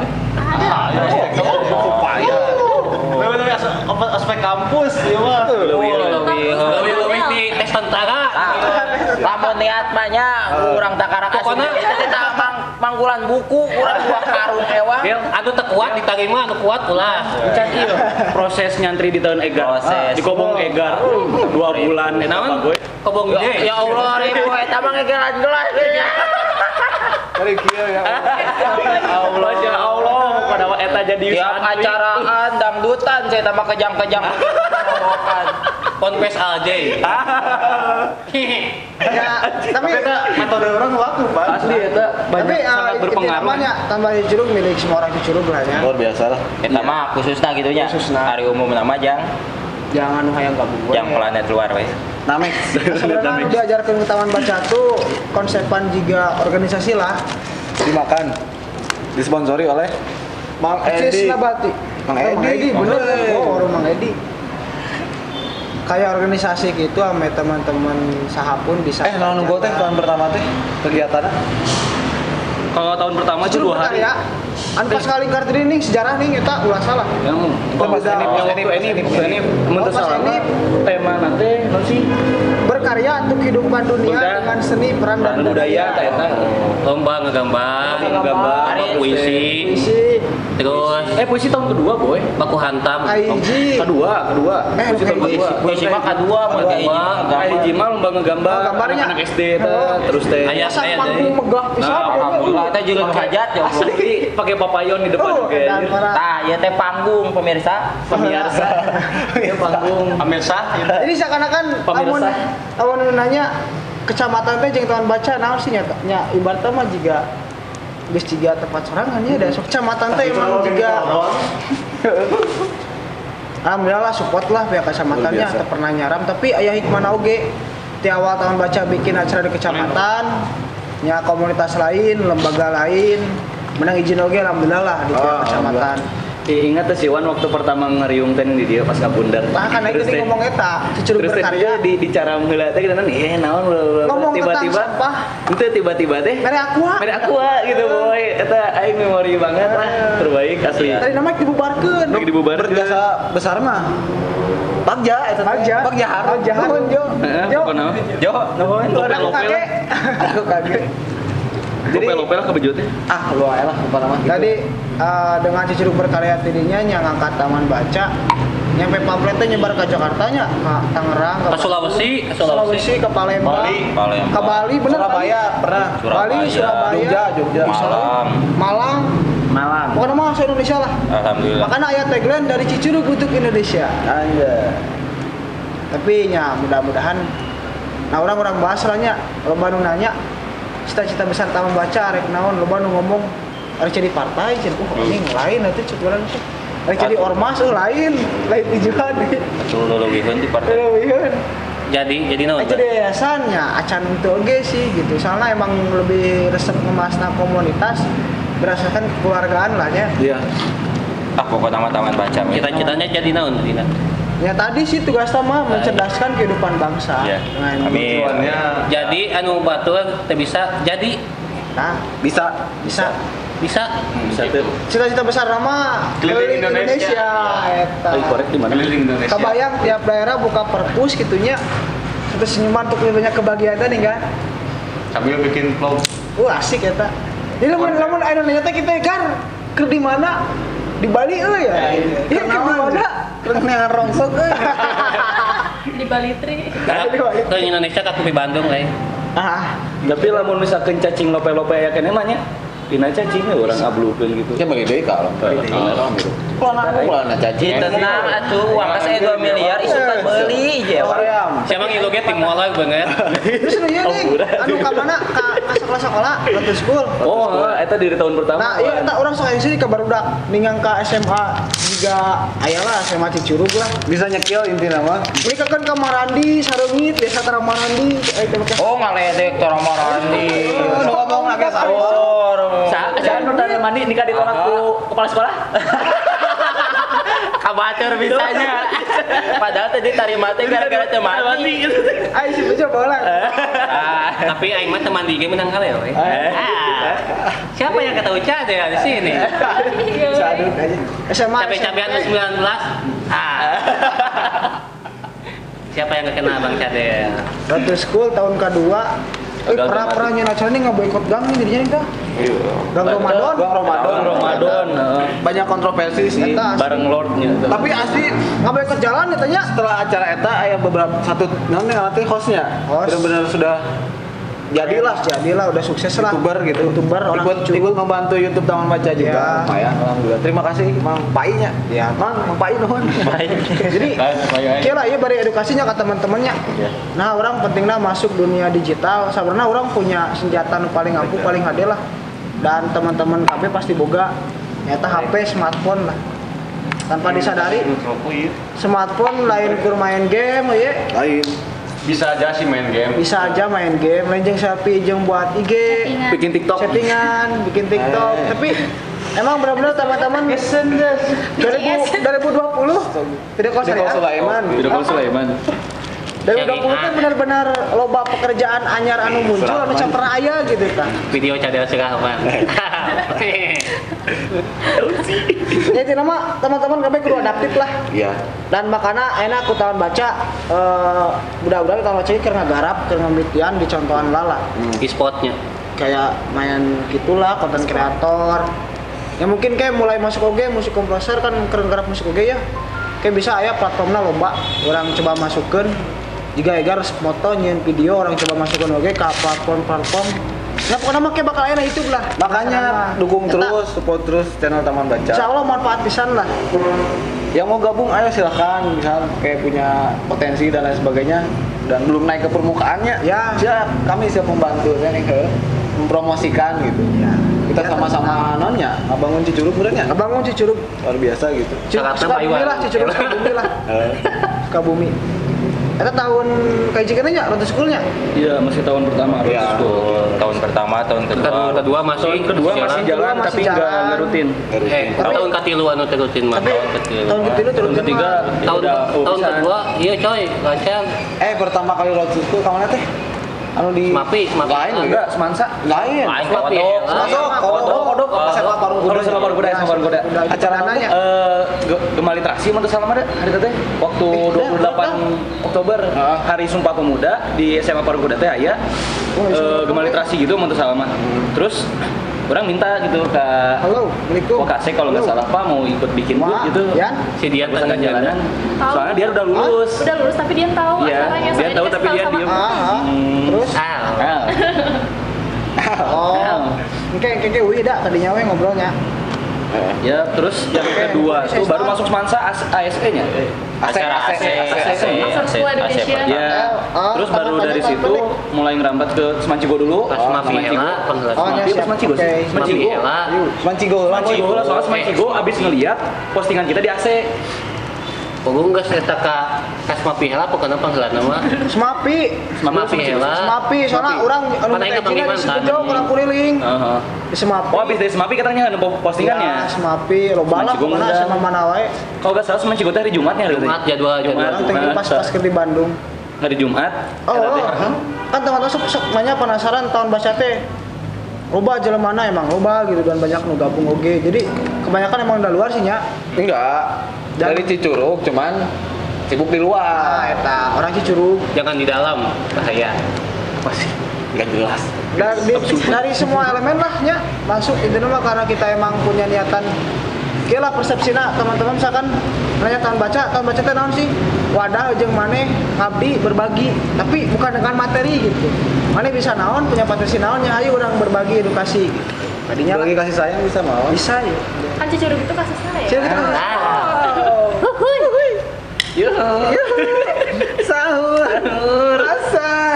Upaya. Lebih aspek kampus ya mah. Lebih lebih lebih lebih di tes tentara. Lamun niat mah nya urang takara kasih. Pokona Kita mang manggulan buku urang dua karung ewang. Bil, anu teu kuat diterima, anu kuat ulah. Can ieu proses nyantri di tahun Egar. Proses. Di Kobong Egar dua bulan eta Naon? bagoy. Kobong Ya, gede. ya Allah ribu eta mah ngegelan gelas nya. Dari kieu ya. Allah ya Allah pada eta jadi Tiap acaraan dangdutan saya tambah kejang-kejang. Ponpes A J. Ya, tapi Metode orang waktu Pak. asli eta tapi banyak uh, sangat berpengaruh. namanya tambah Cicurug milik semua orang Cicurug lah ya. Luar biasa lah. Eta mah khususna gitu nya. Khususna. Hari umum nama jang Jangan nu hayang gabung. jang planet luar we. Namek. Sebenarnya anu diajarkan ke taman baca tuh konsepan juga organisasi lah. Dimakan. Disponsori oleh Mang Cis Edi. Nabati. Mang Oh, Mang Edi. Edi, bener. Hey. Oh, orang Mang Edi. Kayak organisasi gitu sama teman-teman sahapun bisa. Eh, naon nunggu teh tahun pertama teh kegiatannya? Kalau tahun pertama itu Cicurug dua hari. berkarya. Anu pas kali kartini nih sejarah nih eta ulah salah. Yang Itu pas Beda. ini, yang pas waktu ini, ini, pas ini, ini, menurut Oh, pas saya ini. tema nanti non sih Berkarya untuk kehidupan dunia Bunda. dengan seni, peran dan budaya kayak eta. Lomba ngegambar, Gambar, baku puisi, Puisi, terus Eh puisi tahun kedua boy. baku hantam. I G, Kedua, kedua. Eh, Puisi tahun kayak kedua. Puisi mah kadua mun ka hiji mah Kayak hiji mah lomba ngegambar Oh, gambarnya. anak S D eta terus teh. Aya pasang aya panggung deui. megah pisan. Nah, alhamdulillah eta juga nu hajat ya Allah. Asli pakai papayon di depan Oh, oke. dan para Tah, ieu teh panggung pemirsa. Pemirsa. Ya panggung. Pemirsa. Jadi seakan-akan amun Pemirsa. amun nanya kecamatan teh jeung taman baca naon sih nya nya ibaratna mah jiga geus jiga tempat sorangan ya da sok kecamatan teh emang jiga alhamdulillah lah support lah pihak kecamatannya teu pernah nyaram tapi aya hikmahna oge ti awal tahun baca bikin acara di kecamatan nya komunitas lain lembaga lain menang izin oge alhamdulillah lah di Oh, kecamatan. I- ingat tuh si Wan waktu pertama ngeriung teh di dia pas kabundar. Nah, kan Terus itu teh- ngomong eta, cicurug terus teh berkarya. dia di di cara heula teh kita eh naon bla, bla, bla. Ngomong tentang tiba-tiba sampah. itu tiba-tiba teh Mere aqua. mere aqua gitu boy. Eta aing memori banget lah, terbaik asli. Tadi namanya dibubarkeun. Lagi dibubarkeun. Berjasa besar mah. Bagja eta teh. Bagja. Bagja Bagja Nuhun, Jo. Heeh, Jo. pokona. Jo, nuhun. Itu ada aku Lopel-lopel. kakek. Aku kakek. Jadi Lopel-lopel lah kebejut teh. ah lu ae lah apa nama gitu. Tadi eh, dengan cicurug berkarya tidinya yang ngangkat taman baca nyampe pamfletnya nyebar ke Jakarta nya ke Tangerang Ke Sulawesi, ke Sulawesi ke Palembang Bali. Palembang. ke Bali bener Surabaya pernah. Bali Surabaya, Surabaya Jogja, Jogja. Malang. Malang Malang. pokoknya mah se Indonesia lah Alhamdulillah. makanya ayat tagline dari Cicurug untuk Indonesia Anjay. tapi ya mudah-mudahan nah orang-orang bahas lah nya loba nu nanya cita-cita besar taman baca arek naon loba nu ngomong arek jadi partai cenah oh anjing lain atuh cek urang teh arek jadi ormas oh lain lain tujuan Betul lo lebihun di partai. Leuwihun Jadi jadi naon? jadi yayasannya acan itu oge sih gitu soalnya emang lebih resep ngemasna komunitas berdasarkan kekeluargaan lah ya Iya. Ah pokoknya nama taman baca. Cita-citanya jadi naon tadina? ya tadi sih tugas mah mencerdaskan kehidupan bangsa Ya. dengan Amin. Tujuannya Jadi anu batur teu bisa jadi nah Bisa. bisa bisa Bisa tuh. cita-cita besar nama Keliling keliling Indonesia, Indonesia. eta. Lagi korek di mana? keliling Indonesia. Kebayang tiap daerah buka perpus gitunya satu senyuman untuk lebih banyak kebahagiaan nih kan Sambil bikin vlog. wah asik eta jadi lamun lamun Indonesia teh kita gar keur di mana di Bali euy ya iya keur di mana Terus yang rongsok euy. Di Bali Tri. ke Indonesia ka Kupi Bandung lain. ah Tapi lamun misalkan cacing lope-lope aya keneh mah nya. Dina cacing we urang ablukeun gitu. Ya bagi deui ka alam. Alam gitu. Kalau aku kalau cacing. Tenang atuh uang ka saya dua miliar isukan beli je orang. Siapa ngilu ge tim mola banget. terus nu ieu nih anu ka mana ka ka sekolah-sekolah ke school Oh, eta dari tahun pertama. nah iya eta urang sok sih ka barudak ningang ka S M A juga aya lah S M A Cicurug lah Bisa nyekil intina mah. mereka kan ke Marandi Sareungit biasa tara Marandi eh teh Oh ngaledek Tora Marandi. Nu ngomong lagi Oh. Sa, sa anu tanda mandi nikah ditolak ku kepala sekolah. Kabatur bisanya. Padahal tadi tarima teh gara-gara teu mati. ai si bejo bola Ah, Tapi aing mah teman di game menang kali we. Ah. Siapa yang kata Uca ada di sini? saduk aja S M A Cabe-cabean sembilan belas. Ah. Siapa yang kenal Bang Cade? Waktu school tahun kedua eh pernah pernah nyeuna acara nih ngeboikot gang nih jadinya nih kah gang Ramadan Gang Ramadan. Ramadan, heeh. Banyak kontroversi sih. Eta Bareng Lordnya. Tapi asli ngeboikot jalan ya tanya setelah acara eta aya beberapa satu naon yang nanti hostnya Host. benar-benar sudah jadilah jadilah udah sukses lah youtuber gitu youtuber orang ikut Cicurug. ikut membantu YouTube Taman Baca juga Ya. lumayan alhamdulillah terima kasih Mang Painya Ya. Mang Mang Pai nuhun jadi kira iya bari edukasinya ke teman-temannya nah orang pentingnya masuk dunia digital sebenarnya orang punya senjata nu paling ampuh paling hade lah dan teman-teman K P pasti boga nyata H P smartphone lah tanpa disadari smartphone lain kur main game ya lain Bisa aja sih main game. bisa aja main game lain jeung selfie jeung buat I G Settingan. Bikin TikTok. settingan bikin TikTok Eh. tapi emang benar-benar teman-teman dua ribu dua puluh tidak kau Tidak kau Sulaiman. Tidak kau Sulaiman. dua ribu dua puluh itu benar-benar loba pekerjaan anyar anu muncul anu campur aya gitu kan Video Cade segala man. jadi nama teman-teman kami kudu adaptif lah iya dan makanya enak aku tahun baca eh budak-budak tahun baca ini karena garap karena penelitian di contohan lala E-sportnya. kayak main gitulah konten kreator ya mungkin kayak mulai masuk oge musik komposer kan keren garap musik oge ya kayak bisa aya platformnya lomba orang coba masukin jika egar foto nyen video orang coba masukin oge ke platform-platform nah pokoknya mah kayak bakal enak YouTube lah makanya dukung Eta, terus support terus channel Taman Baca insya Allah manfaat pisan lah yang mau gabung ayo silahkan misal kayak punya potensi dan lain sebagainya dan belum naik ke permukaannya Ya. siap kami siap membantu ya nih ke mempromosikan gitu Ya. kita Ya, sama-sama nonnya ngabangun Cicurug bener nggak ngebangun Cicurug luar biasa gitu Cicurug Jakarta Sukabumi Payuan. lah Cicurug Sukabumi lah Sukabumi Eta tahun kaji kena nya road school-nya. Iya, masih tahun pertama road Ya, school. tahun pertama, tahun kedua. Tahun kedua masih Tahun kedua masih jalan Masih tapi nggak jalan. nggak rutin. Eh, tahun katilu anu teh rutin mah. Tapi Tahun katilu. tahun ketiga Tahun turun ketiga tahun udah tahun pisan. kedua iya coy lancar Eh pertama kali road school ka mana teh? Anu di mapi mapi Lain enggak semansa. lain. Lain Kodok, kodok. Masuk, kodok, kodok, pasar parung Kodok sama parung kuda, sama parung kuda. Acara nanya. Eh, ge- Gema Literasi mun teu salah mah hari teh waktu dua puluh delapan Oktober Hari Sumpah Pemuda di S M A Parung Kuda teh aya eh, Gema Literasi gitu mun teu salah mah. Terus orang minta gitu ke Halo, Assalamualaikum. Wakasek kalau nggak salah Pak mau ikut bikin booth Wah, gitu. Yan? Si Dian Urusan tengah jalanan. Tahu. Soalnya dia udah lulus. Udah lulus tapi dia tahu Iya, acaranya. dia soalnya tahu dikasih tapi dia sama- diem. Ah, ah. Hmm. Terus? Ah, Ah. Oh. Oke, oke, oke, wih dah tadinya we ngobrolnya. Ya, terus yang kedua tuh baru masuk Semansa A S E-nya. Acara A C, A C, After School Education. Ya, Ah, terus baru tanya-tanya dari tahun situ pendek. mulai ngerambat ke Semancigo dulu. pas Oh, mapi Semancigo. hela pengelas Oh, Iya, siap. pas Semancigo sih. Oke. mapi Semancigo. hela Mancigo, Semancigo lah, soalnya Semancigo abis ngeliat postingan kita di A C. Punggung geus eta ka kas mapi hela pokona panggilan nama Semapi. mapi hela Semapi, soalnya orang anu Mana yang deteksinya di kepanggil Situ mantan? orang kuriling. Heeh. Di Semapi. Oh, abis dari Semapi katanya ada postingannya. Ya, Semapi, lo balap Semancigo kemana ngundang. sama mana wae. Kalau nggak salah Semancigo teh hari Jumatnya hari Jumat jadwal jadwal Orang tinggi pas pas ke di Bandung. Hari Jumat. Oh, Eta oh, teh. oh. Kan teman-teman sok sok nanya penasaran tahun baca teh. Loba jalan mana emang loba gitu dan banyak nu gabung oge. Jadi kebanyakan emang udah luar sih nya. Enggak. Dan- Dari Cicurug cuman sibuk di Ah, luar. eta orang Cicurug. jangan di dalam bahaya Masih enggak jelas. Dari, dari semua elemen lah nya masuk itu mah karena kita emang punya niatan. Oke lah persepsina teman-teman misalkan nanya tahun baca, tahun baca teh naon sih? Wadah jeung maneh ngabdi berbagi, tapi bukan dengan materi gitu. Maneh bisa naon punya potensi naon nya ayo urang berbagi edukasi gitu. Tadinya Bagi kasih sayang bisa mau. bisa ya. Kan Cicurug itu kasus saya. Cil gitu. Sahur. Rasa.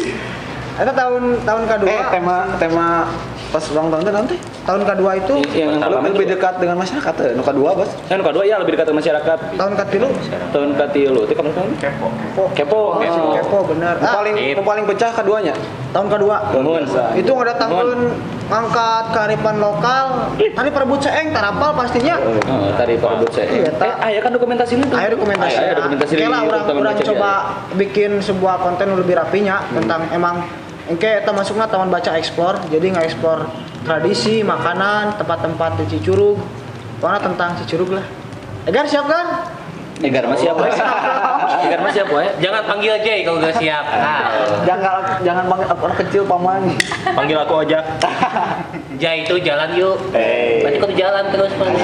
Itu tahun tahun kedua. Eh, tema tema pas ulang tahun teh nanti. Tahun kedua itu Yang Lebih, pertama lebih itu- dekat dengan masyarakat tuh. Nu kedua, Bos. Yang kedua ya lebih dekat ke masyarakat. tahun ketilu Tahun katilu itu kamu tahun? kepo. Kepo. Oh, kepo bener. Nu Ah, paling nu paling pecah keduanya. tahun kedua. Nuhun. Itu ngedatangkeun ngangkat kearifan lokal. Tadi perebut ceeng tarapal pastinya. Oh, tadi perebut saya. Iya, Eh, tak. aya kan dokumentasi itu. Ayo dokumentasi. Aya dokumentasi Oke di lah, orang Taman orang Baca coba Jaya. bikin sebuah konten yang lebih rapinya tentang emang Oke, kita masuknya taman baca explore, jadi nggak explore tradisi, makanan, tempat-tempat di Cicurug, pokoknya tentang Cicurug lah. Egar siap kan? Egar masih apa? Egar masih apa ya? jangan panggil Jay kalau gak siap ah. Jangan jangan panggil orang kecil paman. Panggil aku aja. Jay itu jalan yuk Eh. berarti kau jalan terus panggil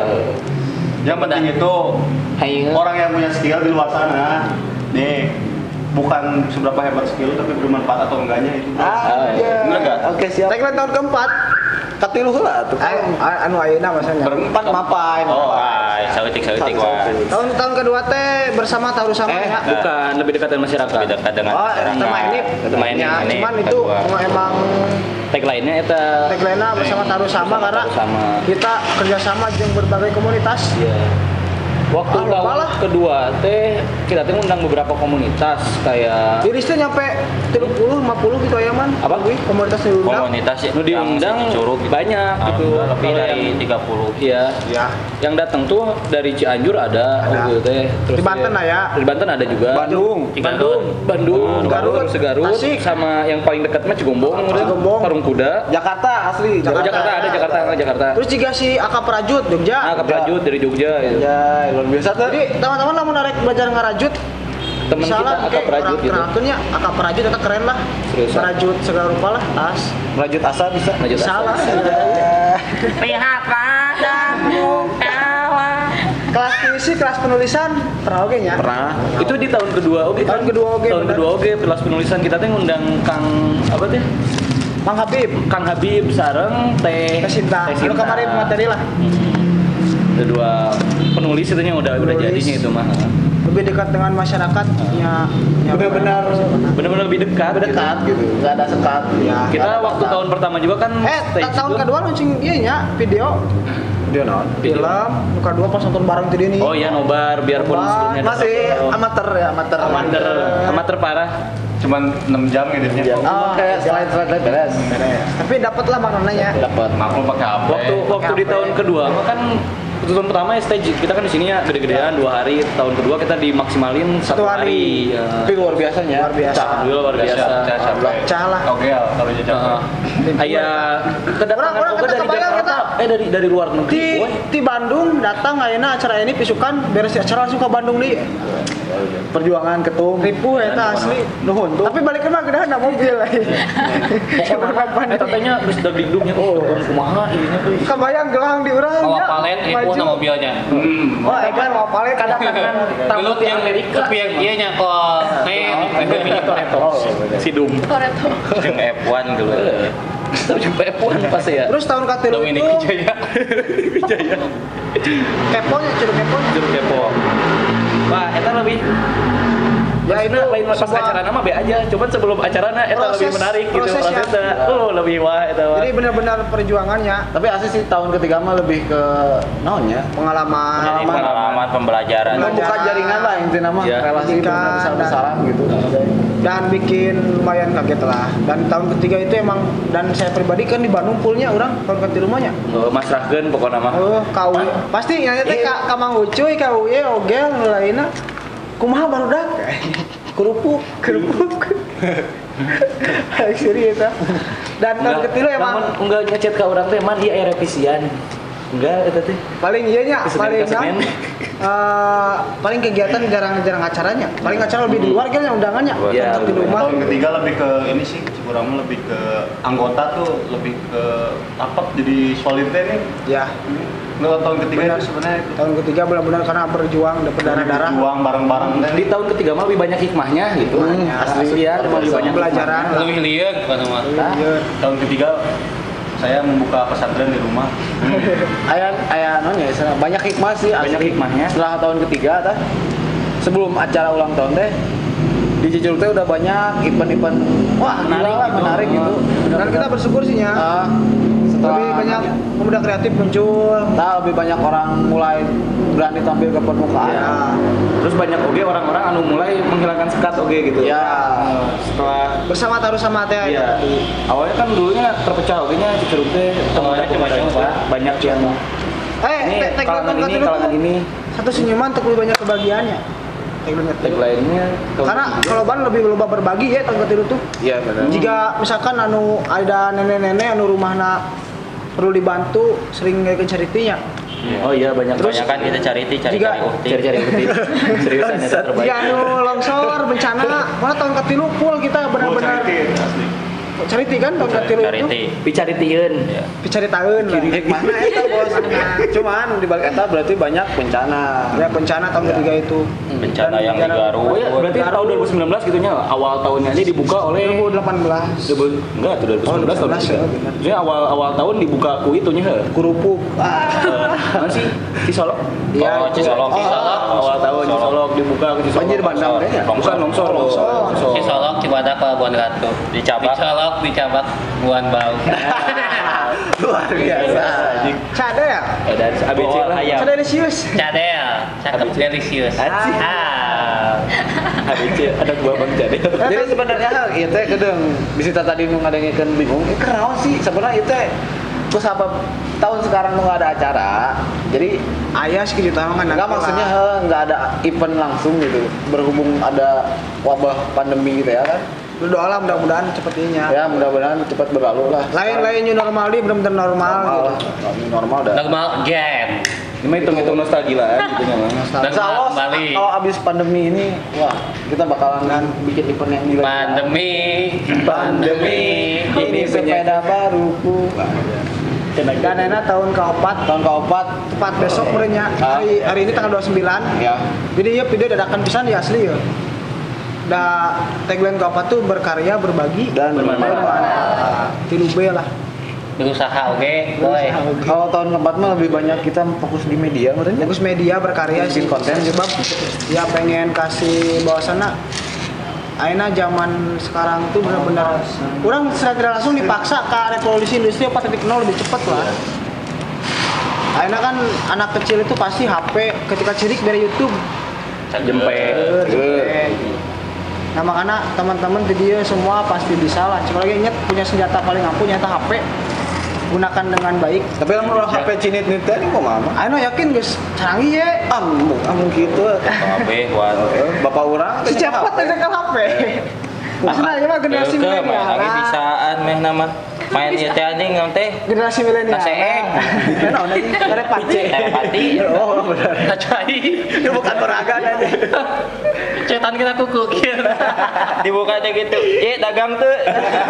Yang penting itu Ayo. orang yang punya skill di luar sana, nih bukan seberapa hebat skill tapi bermanfaat atau enggaknya itu. Ah, iya. Bener nggak? Oke, siap. Tagline tahun keempat, Katilu heula tuh. anu anu ayeuna maksudnya. Berempat mapai. Oh, ay, sautik sautik wah. Tahun tahun kedua teh bersama tahu sama Eh, ya. Bukan, lebih dekat dengan masyarakat. Lebih dekat dengan Oh, masyarakat. tema ini, Tema ini, ya, ini, cuman itu kedua. emang Tagline-nya eta tagline bersama taruh sama Bersama karena taruh sama. kita kerjasama dengan berbagai komunitas. Iya. Waktu Ah, lupa tahun lah. kedua teh kita teh ngundang beberapa komunitas kayak Irisnya nyampe tiga puluh, lima puluh gitu ya man. Apa? Wih, komunitas diundang. Komunitas Nu diundang Curug banyak gitu. Alhamdulillah, lebih Kalau dari yang- tiga puluh. Iya. Ya. Yang datang tuh dari Cianjur ada, Ada. oh gitu teh. Di Banten lah ya. Di Banten ada juga. Bandung. Bandung, Bandung, Garut, Garut, Segarut, Tasik. sama yang paling dekat mah Cigombong, kemudian Cigombong. Parung Kuda. Jakarta asli. Oh, Jakarta ada Jakarta, Jakarta. Terus juga si Aka Prajut Jogja. Ah, ke Prajut dari Jogja gitu. Ya, luar biasa tuh. Jadi teman-teman lah mau narik belajar ngarajut. Temen Misalnya, kita Aka kayak Prajut orang gitu. kenalkeunnya Aka Prajut eta keren lah. Seriusan. Prajut segala rupa lah, tas. Merajut asa bisa. Prajut Salah. pihak padamu kawan Kelas puisi, kelas penulisan pernah oke nya? Pernah. Itu di tahun kedua oke. Tahun kedua oke, Tahun benar. kedua oke kelas penulisan kita teh ngundang Kang apa teh? Mang Habib, Kang Habib sareng teh Teh Sinta. Anu kemarin materi lah. Hmm. Ada dua penulis itunya udah udah Penulis. jadinya itu mah. Lebih lebih dekat dengan masyarakat ya, ya benar-benar benar-benar lebih dekat dekat gitu nggak ada sekat Ya. kita waktu tahun pertama juga kan eh stage tahun itu- kedua launching iya nya video dia non film nu kedua pas nonton bareng tadi nih oh iya nobar biarpun Nobar, sebelumnya ada masih satu- amater ya amater amater amater parah Cuman enam jam ngeditnya. oh kayak slide slide slide beres tapi dapet lah maknanya dapat Maklum pakai H P. waktu waktu di tahun kedua mah kan waktu tahun pertama ya stage kita kan di sini ya gede-gedean dua hari tahun kedua kita dimaksimalin satu Satu hari. hari, ya. tapi luar biasanya luar biasa Alhamdudullah luar biasa Cah lah. Oke, ya, kalau dia capek. Heeh. Aya kedatangan Orang-orang oga kita dari kebayang Jakarta kita. eh dari dari luar negeri di woy. di Bandung datang ayeuna acara ini pisukan beres acara langsung ke Bandung nih perjuangan ketum ribu eta asli nuhun tuh tapi balik mah gedehan ada mobil Pokoknya eta teh nya geus dagdingdungnya oh kumaha ieu nya teh kebayang gelang di urang Bawa nya, palet ribu maju. na mobilnya. Hmm. oh eta bawa palet kedatangan tamu Gelut di yang Amerika tapi yang iya nya kok kayak Toretto si Dum Toretto. jeung F satu gitu. terus jumpa F satu pas ya terus tahun katilu Dominik itu Wijaya. Wijaya keponya curug keponya jeruk kepo wah eta lebih ya itu lain pas sebuah- acara nama be aja cuman sebelum acara eta Proses- lebih menarik gitu proses ya. prosesnya oh lebih wah eta wah jadi benar-benar perjuangannya tapi asli sih tahun ketiga mah lebih ke naon ya pengalaman Jadi pengalaman pembelajaran. membuka jaringan lah intinya mah Ya. relasi Pendidikan besar-besaran gitu dan bikin lumayan kaget lah dan tahun ketiga itu emang dan saya pribadi kan di Bandung poolnya orang tahun ketiga rumahnya Oh, Mas Rahgen pokoknya mah oh kau pasti nanya teh ka ka Mang Ucuy ka Uye ogel nu lainna kumaha barudak kerupuk kerupuk serius ah dan tahun ketiga emang namun enggak ngechat ke orang teh man ieu aya revisian enggak eta teh paling iya nya Ke Senin paling ke Senin. eh, paling kegiatan jarang-jarang acaranya paling acara lebih di luar kan yang undangannya Iya, tahun ketiga rumah Tahun ketiga lebih ke ini sih, kurang mah lebih ke anggota tuh lebih ke apa jadi solid teh nih. ya Nggak tahun ketiga Benar. itu sebenarnya itu. tahun ketiga benar-benar karena berjuang dan berdarah-darah Juang bareng-bareng teh. di tahun ketiga mah lebih banyak hikmahnya gitu Hikmahnya. asli ya lebih banyak pelajaran lah. Lebih lieur bukan mah. Iya. Tahun ketiga saya membuka pesantren di rumah. aya aya naon ya istilah, banyak hikmah sih Banyak asli. hikmahnya. setelah tahun ketiga tah sebelum acara ulang tahun teh di Cicurug teh udah banyak event-event wah Menarik menarik lah, gitu. menarik gitu Dan kita bersyukur sih ya. Ah, setelah Lebih banyak pemuda kreatif muncul. nah, lebih banyak orang mulai berani tampil ke permukaan Ya. terus banyak oge orang-orang anu mulai menghilangkan sekat oge gitu ya setelah Bersama taruh sama teh. iya awalnya kan dulunya terpecah oge nya Cicurug teh Awalnya cuma-cuma. banyak yang Eh, ini teh teh kalangan nonton ini katilu kalangan tuh ini satu senyuman untuk lebih banyak kebahagiaannya. Tagline tag lainnya Karena kalau ban lebih loba berbagi ya tahun katilu tuh. iya benar Jika misalkan anu ada nenek-nenek anu rumahna perlu dibantu sering ngeukeun caritinya. oh iya banyak Terus kan kita cari ti cari Jika- cari ukti. cari-cari ukti seriusan ya terbaik Jika anu longsor bencana, mana tahun katilu full kita benar-benar cariti kan tahun katilu Cari itu. ti. picaritieun Picaritaeun lah. hikmahnya eta bos cuman di balik eta berarti banyak bencana Ya bencana tahun ketiga itu. Bencana Dan yang di jarang- Garut. oh iya berarti tahun dua ribu sembilan belas gitunya awal tahunnya ini dibuka oleh dua ribu delapan belas Dua- enggak tuh dua ribu sembilan belas Oh, tahun dua ribu sembilan belas, ya, benar. Jadi awal awal tahun dibuka ku itunya he. Kerupuk. Mana sih? Cisolok. Iya, Oh, Cisolok. Cisolok. Awal tahun Cisolok dibuka ke Cisolok. banjir bandang kayaknya Bukan longsor, longsor. longsor. Si Solok Cibadak Pelabuhan Ratu. Di Di cabak. Solok di Cabak Buan Bau. luar biasa anjing. Cade ya? Eh, dari A B C Oh, lah. ayam. Cade delicious. Cadel, cakep delicious. Anjing. Ah. A B C ada gua Bang Jade. jadi sebenarnya ieu teh gedeng bisita tadi nu ngadengikeun bingung eh kenaon sih sebenarnya ieu teh terus apa tahun sekarang nu nggak ada acara jadi Ayah segitu tahu kan. enggak maksudnya he, nggak ada event langsung gitu berhubung ada wabah pandemi gitu ya kan berdoa lah mudah-mudahan cepetnya. ya mudah-mudahan cepat berlalu lah Lain-lain new normal dia benar-benar normal, normal gitu. normal, normal dah Normal game. Ini mah hitung-hitung nostalgia lah gitu nya mah. Insya Allah Kembali. kalau abis pandemi ini wah kita bakalan bikin event yang gila Pandemi, pandemi. ini sepeda baruku Dan enak tahun keempat, tahun keempat tepat besok merenya. Ah. Hari, hari ini tanggal dua puluh sembilan. ya Jadi ya video dadakan pisan ya asli ya. Da tagline keempat tuh berkarya, berbagi, Dan bermanfaat. Tilu B lah. berusaha oke boy. Kalau tahun keempat mah lebih banyak kita fokus di media, menurutnya. Fokus media berkarya sih konten sebab ya pengen kasih bahwasannya ayeuna zaman sekarang tuh benar-benar orang secara tidak langsung dipaksa ke revolusi industri empat titik nol lebih cepat lah. Ayeuna kan anak kecil itu pasti H P ketika cirik dari YouTube Jempek. nah makanya teman-teman di dia semua pasti bisa lah. Cuma lagi inget punya senjata paling ampuh nyata H P, gunakan dengan baik. Tapi lamun H P cinit nit teh kok mama. Ayeuna yakin guys, canggih ya. Amun, amun gitu. Kabeh wan. Bapak urang teh Cepat aja ke H P. Maksudnya ya mah generasi Ke main milenial. lagi bisaan meh nama. Main ieu teh anjing naon teh? Generasi milenial. Kaseeng. Naon anjing? Telepati. Telepati. Oh, benar. Kacai. Itu bukan peragaan aja. Cetan kita kuku kieu. Dibuka aja gitu. Eh dagang tuh.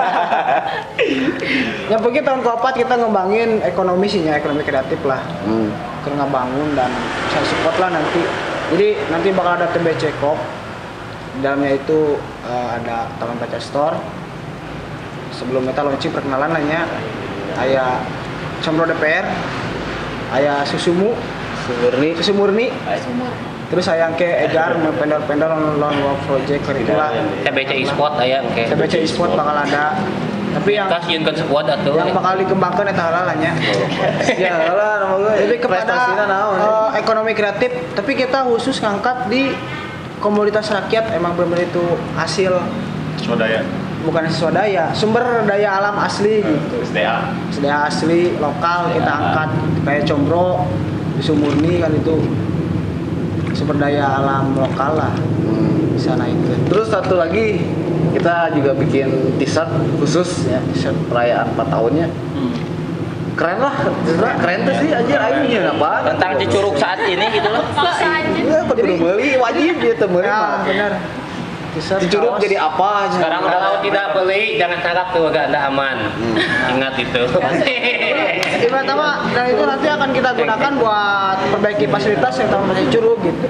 Yang pergi tahun keempat kita ngembangin ekonomi sih ya, ekonomi kreatif lah. Hmm. Kita ngebangun dan saya support lah nanti. Jadi nanti bakal ada T B C Coop. Di dalamnya itu uh, ada Taman Baca Store. Sebelum kita launching perkenalan nanya aya Combro D P R, aya Susumu, Murni. Susu Murni, terus saya ke Egar, pendor-pendor non work project itulah. T B C e-sport aya oke. T B C e-sport bakal ada. Tapi yang Kas yeun kan squad atuh. yang bakal dikembangkan eta heula lah nya. Ya lah nama gue. Lebih kepada Prestasinya naon? uh, ekonomi kreatif, tapi kita khusus ngangkat di komoditas rakyat, emang benar-benar itu hasil Swadaya. bukan hasil swadaya, sumber daya alam asli gitu. S D A. S D A asli lokal kita angkat kayak Combro, Susu Murni kan itu sumber daya alam lokal lah. Di sana itu. Terus satu lagi kita juga bikin t-shirt khusus ya, t-shirt perayaan empat tahunnya. Keren lah, keren tuh sih anjir aing nyeun apa? Tentang Cicurug saat ini gitu loh. Ya, kudu beli wajib dia teu meuli Ya, mah. benar. T-shirt Dicurug kaos. jadi apa? Sekarang kalau tidak beli jangan harap tuh agak Anda aman. Ingat itu. Ibarat apa? Dan itu nanti akan kita gunakan buat perbaiki fasilitas yang taman masih curug gitu.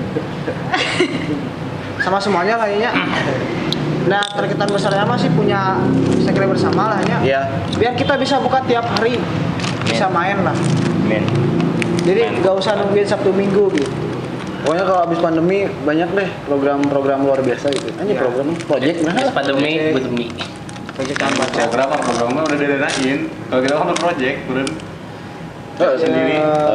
Sama semuanya kayaknya. Nah, terketan besarnya masih punya sekre bersama lah ya. Iya. Biar kita bisa buka tiap hari, bisa main lah. Men. Jadi nggak usah nungguin Sabtu Minggu gitu. Pokoknya kalau habis pandemi banyak deh program-program luar biasa gitu. Anjir Iya. program project nah. Pandemi, pandemi. Proyekan baca. Program programnya udah didanain. Kalau kita kan project, turun. Oh, sendiri.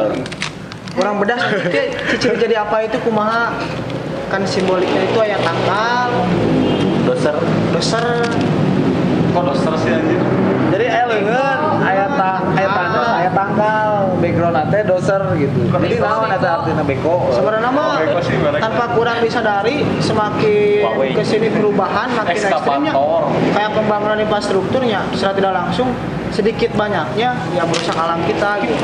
Kurang bedah sedikit cicil jadi apa itu kumaha kan simboliknya itu ayat tanggal, Doser. doser, Kok doster sih anjir? Jadi aya leungeun, aya ta aya tanggal, aya tanggal, background teh doser gitu. Jadi naon eta artina beko? sebenarnya mah Beko sih, barang tanpa kurang disadari semakin kesini perubahan makin ekstrimnya kayak pembangunan infrastrukturnya secara tidak langsung sedikit banyaknya ya merusak alam kita gitu.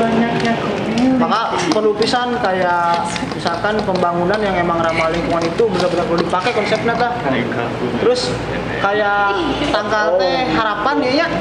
Maka perlu pisan kayak misalkan pembangunan yang emang ramah lingkungan itu benar-benar perlu dipakai konsepnya kah. Terus kayak tanggal teh harapan ya ya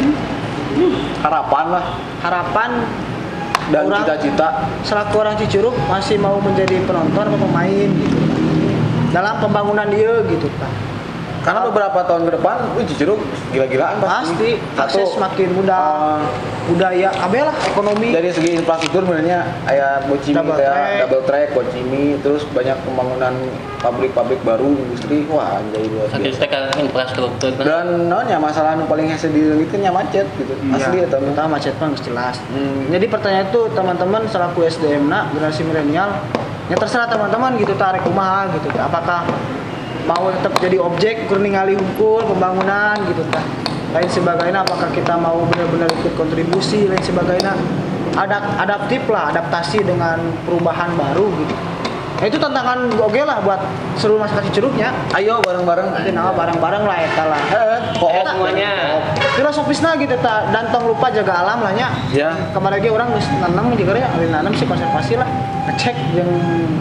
Harapan lah harapan dan orang- cita-cita. selaku orang Cicurug masih mau menjadi penonton atau pemain gitu dalam pembangunan dia gitu kan. Karena beberapa tahun ke depan, wih Cicurug gila-gilaan Pasti Satu, akses makin mudah, uh, budaya, kabeh lah ekonomi. dari segi infrastruktur sebenarnya aya Bocimi Double kayak track. double track, Bocimi, terus banyak pembangunan pabrik-pabrik baru, industri, wah anjay luar Sambil biasa. tekan infrastruktur. Dan naonnya masalah nu paling hese di itu nya macet gitu. Asli eta mah. Kita macet mah geus jelas. Hmm. Jadi pertanyaan itu teman-teman selaku S D M na generasi milenial, ya terserah teman-teman gitu tarik kumaha gitu. Apakah mau tetap jadi objek kur ningali hukum pembangunan gitu tah. Lain sebagainya apakah kita mau benar-benar ikut kontribusi lain sebagainya. Ada adaptif lah, adaptasi dengan perubahan baru gitu. Nah, itu tantangan oke lah buat seluruh masyarakat Cicurugnya. Ayo bareng-bareng. Nanti nama bareng-bareng lah eta lah. Heeh, koop Eh, semuanya. Filosofisnya gitu ta dan tong lupa jaga alam lah nya. Ya. Kemarin ge orang geus nanam juga ya, ari nanam sih konservasi lah. Ngecek jeung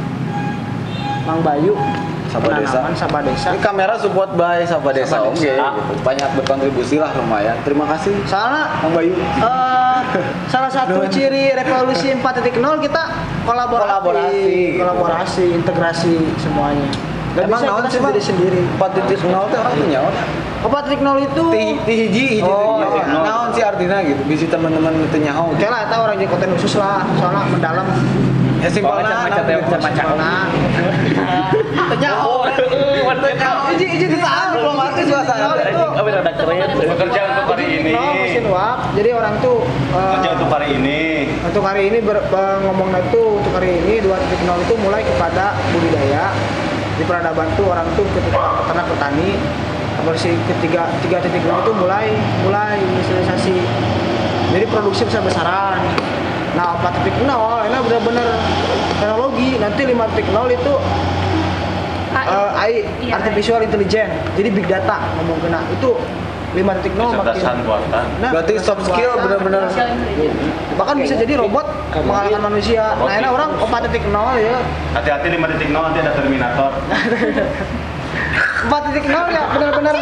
Mang Bayu Sapa Desa. penanaman Sapa Desa. Ini kamera support by Sapa Desa Sapa oke Desa. gitu. Banyak berkontribusi lah lumayan. Terima kasih Soalnya Bang Bayu. eh salah satu ciri revolusi empat titik nol kita kolaborasi, Kolaborasi, gitu. kolaborasi, integrasi semuanya. Gak Emang bisa naon kita sih Bang? sendiri-sendiri. empat titik nol teh orang punya orang. empat titik nol itu Ti ti hiji hiji. Oh, naon sih artinya gitu. Bisi teman-teman teu nyaho. oke lah, eta orang jeung konten khusus lah, soalnya mendalam. Ya simpelna Maca teh maca. Tanya oh, hiji hiji ditaan diplomatis suasana itu. Abi rada keren. Bekerja untuk hari ini. Nol mesin uap. Jadi orang tuh eh, Kerja untuk hari ini. untuk hari ini ber, ber- ngomongnya tuh untuk hari ini dua titik nol itu mulai kepada budidaya. Di peradaban tuh orang tuh ketika peternak petani, versi ketiga tiga titik nol itu mulai mulai industrialisasi. Jadi produksi besar-besaran. Nah empat titik nol ini benar-benar teknologi. Nanti lima titik nol itu A I. eh, A I, Iya, artificial intelligence. Jadi big data ngomong kena itu lima titik nol makin. Kecerdasan buatan. Nah, Berarti soft skill benar-benar bahkan bisa jadi robot mengalahkan manusia. Nah ini orang empat titik nol ya. Hati-hati lima titik nol nanti ada Terminator. empat titik nol ya benar-benar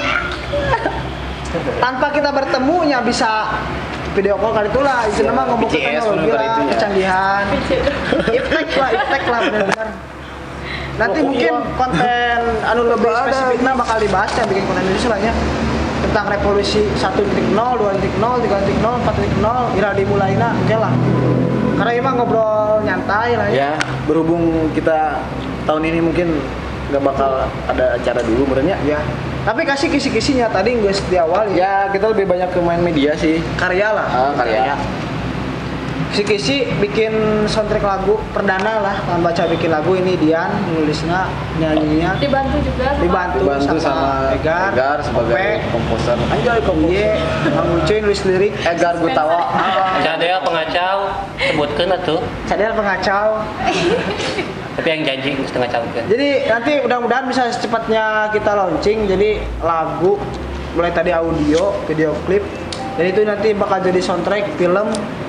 tanpa kita bertemunya bisa video call kali itulah itu nama ngomong ke B T S teknologi bener-bener lah, itu ya. kecanggihan, iptek lah, iptek lah benar-benar. Nanti mungkin konten anu lebih spesifiknya bakal dibahas ya bikin konten itu selanjutnya tentang revolusi satu titik nol, dua titik nol, tiga titik nol, empat titik nol, ira dimulaina oke lah. Karena emang ngobrol nyantai lah ya. Ya, berhubung kita tahun ini mungkin nggak bakal ada acara dulu benernya. Ya. Tapi kasih kisi-kisinya tadi nggak di awal ya. Ya, kita lebih banyak ke main media sih. Karya lah. Ah, karya. Kisi-kisi bikin soundtrack lagu perdana lah, kan baca bikin lagu ini Dian nulisnya, nyanyinya Dibantu juga sama dibantu, Dibantu sama, sama Egar, Egar sebagai Ope, komposer. Anjay komposer. Iya, Mang Ucuy nulis lirik, Egar Gutawa. Cadel pengacau sebutkeun atuh. Cadel pengacau. Tapi yang janji geus teu ngacaukeun. Jadi nanti mudah-mudahan bisa secepatnya kita launching. Jadi lagu mulai tadi audio, video klip, dan itu nanti bakal jadi soundtrack film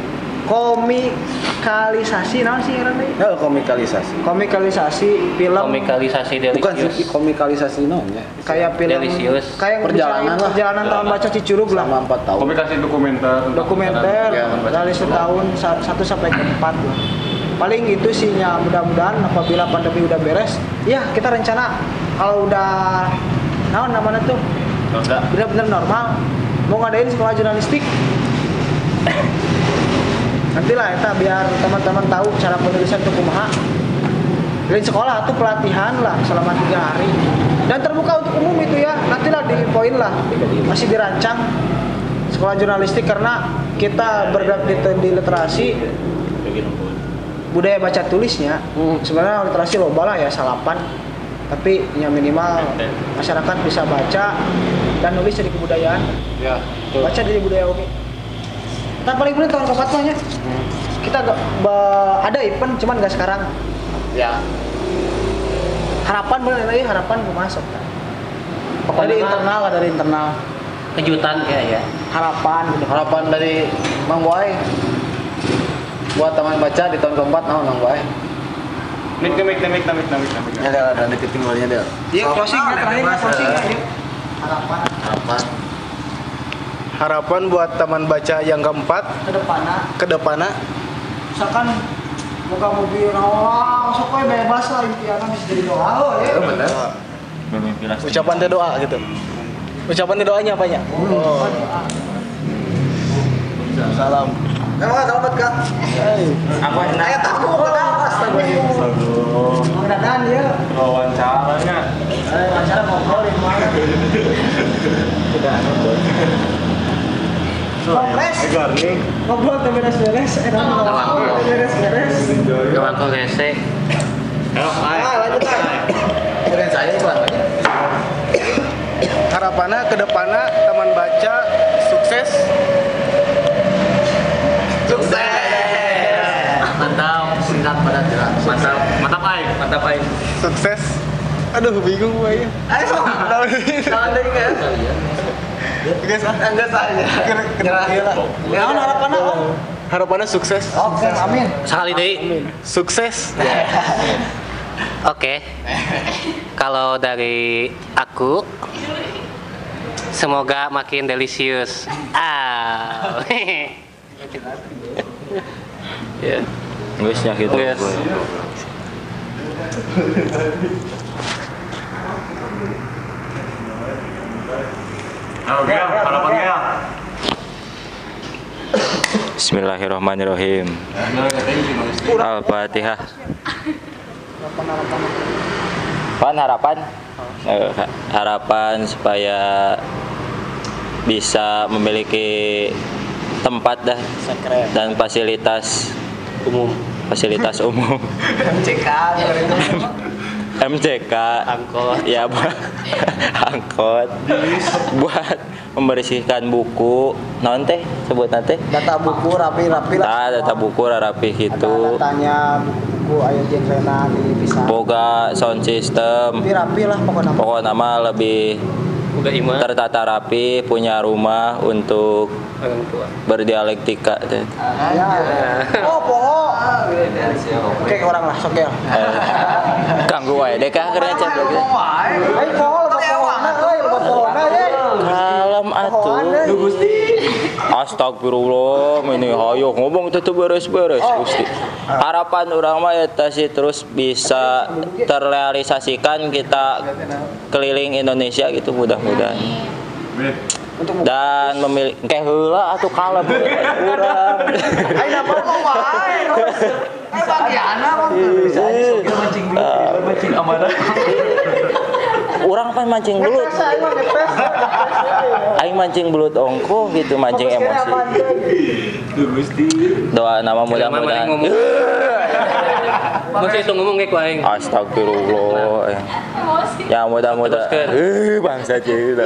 komikalisasi, nah sih karena Ya, komikalisasi. komikalisasi film Komikalisasi Bukan delicious. sih komikalisasi namanya. kayak film Delicious. kayak Perjalanan lah. perjalanan tahun baca Cicurug lah. Selama empat tahun. Komunikasi dokumenter. Dokumenter Ya, dari setahun sa- satu sampai ke empat lah. Paling itu sihnya, mudah-mudahan apabila pandemi udah beres, ya kita rencana kalau udah naon namanya tuh Udah. benar-benar normal mau ngadain sekolah jurnalistik. Nantilah kita biar teman-teman tahu cara penulisan tuh kumaha. Dari sekolah tuh pelatihan lah selama tiga hari dan terbuka untuk umum itu ya. Nantilah di poin lah masih dirancang sekolah jurnalistik karena kita bergerak di, di literasi budaya baca tulisnya. Sebenarnya literasi loba lah ya salapan, tapi yang minimal masyarakat bisa baca dan nulis dari kebudayaan. Ya. Baca dari budaya oke. Nah paling bener tahun keempat lah ya. Kita gak, ba- ada event cuman gak sekarang. Ya. Harapan bener lagi harapan gue masuk kan. Pokoknya Dari mah- internal lah dari internal. Kejutan kayak ya. Harapan gitu. Harapan dari Mang Boy buat teman baca di tahun keempat, nah Mang Boy. Mik, mik, mik, mik, mik, mik, mik. Ya ada ada deketin golnya dia. Iya closing ya terakhir ya closing ya. yuk. Harapan Harapan. Harapan buat taman baca yang keempat ke depannya. ke depannya Misalkan buka mobil naon sok we bebas lah impianna bisa jadi doa oh ya. Bener. ucapan teh doa gitu. Ucapan teh doanya apa ya? Oh. Salam. Emang selamat Kak. Apa enak? Aya tamu Kak. Astagfirullah. Mang Dadan ya. Wawancaranya. Eh, acara ngobrol di mana? Kompres. Egar nih. Ngobrol teh beres-beres, eh ngobrol teh beres-beres. Gawan kok rese. Ah, lanjut ah. Keren saya Bang. Harapannya ke depannya taman baca sukses. Mantap, singkat padat jelas. Mantap, mantap ai, mantap ai. Sukses. Aduh bingung gue ya. Ayo. Jangan dari kan. Guys, enggak saja. Nyerah lah. Ya harapannya Om. Harapannya sukses. Oke, amin. Sekali deui. Sukses. Oke. Kalau dari aku semoga makin delicious. Ah. Ya. Geus nya kitu. Geus. Harapannya, harapannya. Bismillahirrahmanirrahim. Al-Fatihah. Pan harapan? Eh, harapan supaya bisa memiliki tempat dah dan fasilitas Umum. fasilitas umum. M C K M C K Angkot. ya buat angkot buat membersihkan buku non teh sebut nanti data buku rapi-rapi lah. nah, data buku rapi gitu Datanya buku-buku aya genrena dipisah. boga sound system Rapi-rapi lah pokoknya. pokok nama lebih Uga iman. tertata rapi, punya rumah untuk Orang tua. berdialektika teh. Oh, poho. Oke, orang lah sok ya. Ganggu wae deh kah keren cek lagi. Ai poho lo poho. Euy, lo poho. Kalem atuh. Astagfirullah, ini hayo ngomong tuh beres-beres Gusti. Harapan orang mah eta sih terus bisa terrealisasikan kita keliling Indonesia gitu mudah-mudahan. Dan memilih kayak heula atuh kalem urang. Ai napa mau wae. Ai bagianna mah bisa aja sok mancing dulu, mancing amanah. Orang kan mancing belut. Aing mancing belut ongko gitu, mancing emosi. Doa nama mudah-mudahan. Masih itu ngomong kayak aing. Astagfirullah. Ya mudah-mudahan. Eh bangsa cina.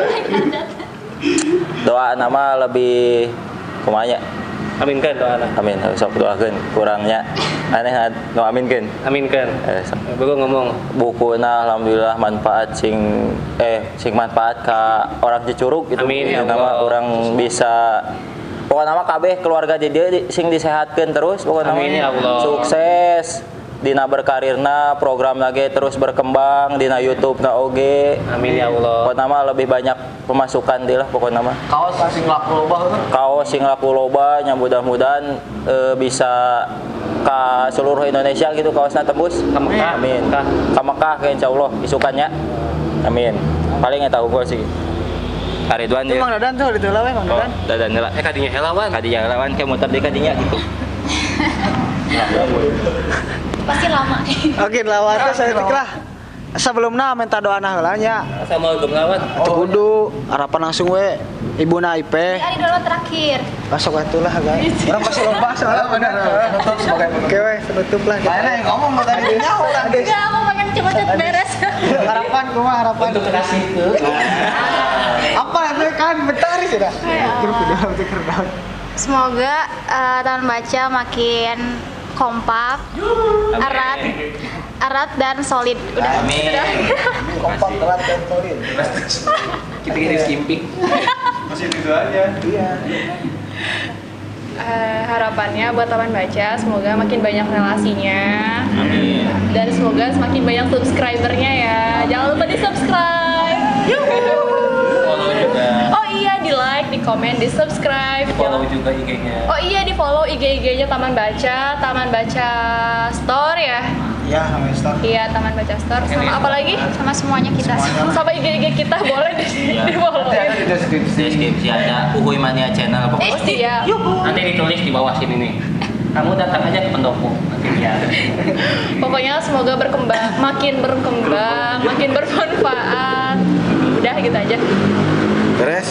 Doa nama lebih kumanya. Aminkan doa anak. Amin. Sok doakeun kurangnya. Aneh no aminkeun. Aminkan. Eh, sok. Bagus ngomong. Bukuna alhamdulillah manfaat sing eh sing manfaat ka orang Cicurug gitu. Amin, ya nama Allah. orang bisa pokoknya nama kabeh keluarga di dia di- sing disehatkeun terus pokoknya nama Amin, ya Allah. sukses dina berkarirna program lagi terus berkembang dina YouTube na oge. Amin ya Allah. Pokoknya nama lebih banyak pemasukan di lah pokoknya nama Kaos sing laku loba heuh. kaos sing laku loba nya mudah-mudahan eh, bisa ka seluruh Indonesia gitu kaosna tembus Ka Mekah. amin Mekah. ka Mekah ke insyaallah isukannya amin paling eta unggul sih Karidwan Itu dia Mang Dadan tuh di heula we Mang oh Dadan. dadan heula Eh kadinya helawan. kadinya lawan ke muter di kadinya gitu Pasti lama. Oke, lawan teh saya pikir lah. Sebelumna minta doa nah heula nya. Assalamualaikum lawan. Teu kudu harapan langsung we. Ibuna I P. Ari dulu terakhir. Masuk atuh lah guys. Orang pasti lomba soalnya bener. Nutup sebagai oke we, tutup lah. Mana yang ngomong lo tadi nya orang guys. Enggak, aku pengen cepet-cepet beres. Harapan kumaha harapan. Untuk kasih ke. Apa itu kan bentar sih dah. Kira video pikir daun. Semoga eh, taman baca makin kompak, erat, erat dan solid. Udah. amin Kompak erat dan solid. Kita ini skimping. Masih itu aja. Iya. Eh, harapannya buat Taman Baca semoga makin banyak relasinya. amin Dan semoga semakin banyak subscribernya ya. Jangan lupa di subscribe. Follow juga. Oh iya, di like, di komen, di subscribe. Follow juga I G-nya. Oh iya, di follow I G I G-nya Taman Baca, Taman Baca Store ya. Iya, namanya Star. Iya, Taman Baca Store. Sama apa lagi? Sama semuanya kita. Sama I G I G kita boleh di di follow. deskripsi ada Uhuy Mania channel Oh pokoknya iya. Nanti ditulis di bawah sini nih. Kamu datang aja ke pendopo nanti lihat. Pokoknya semoga berkembang, makin berkembang, makin bermanfaat. Udah gitu aja. Beres.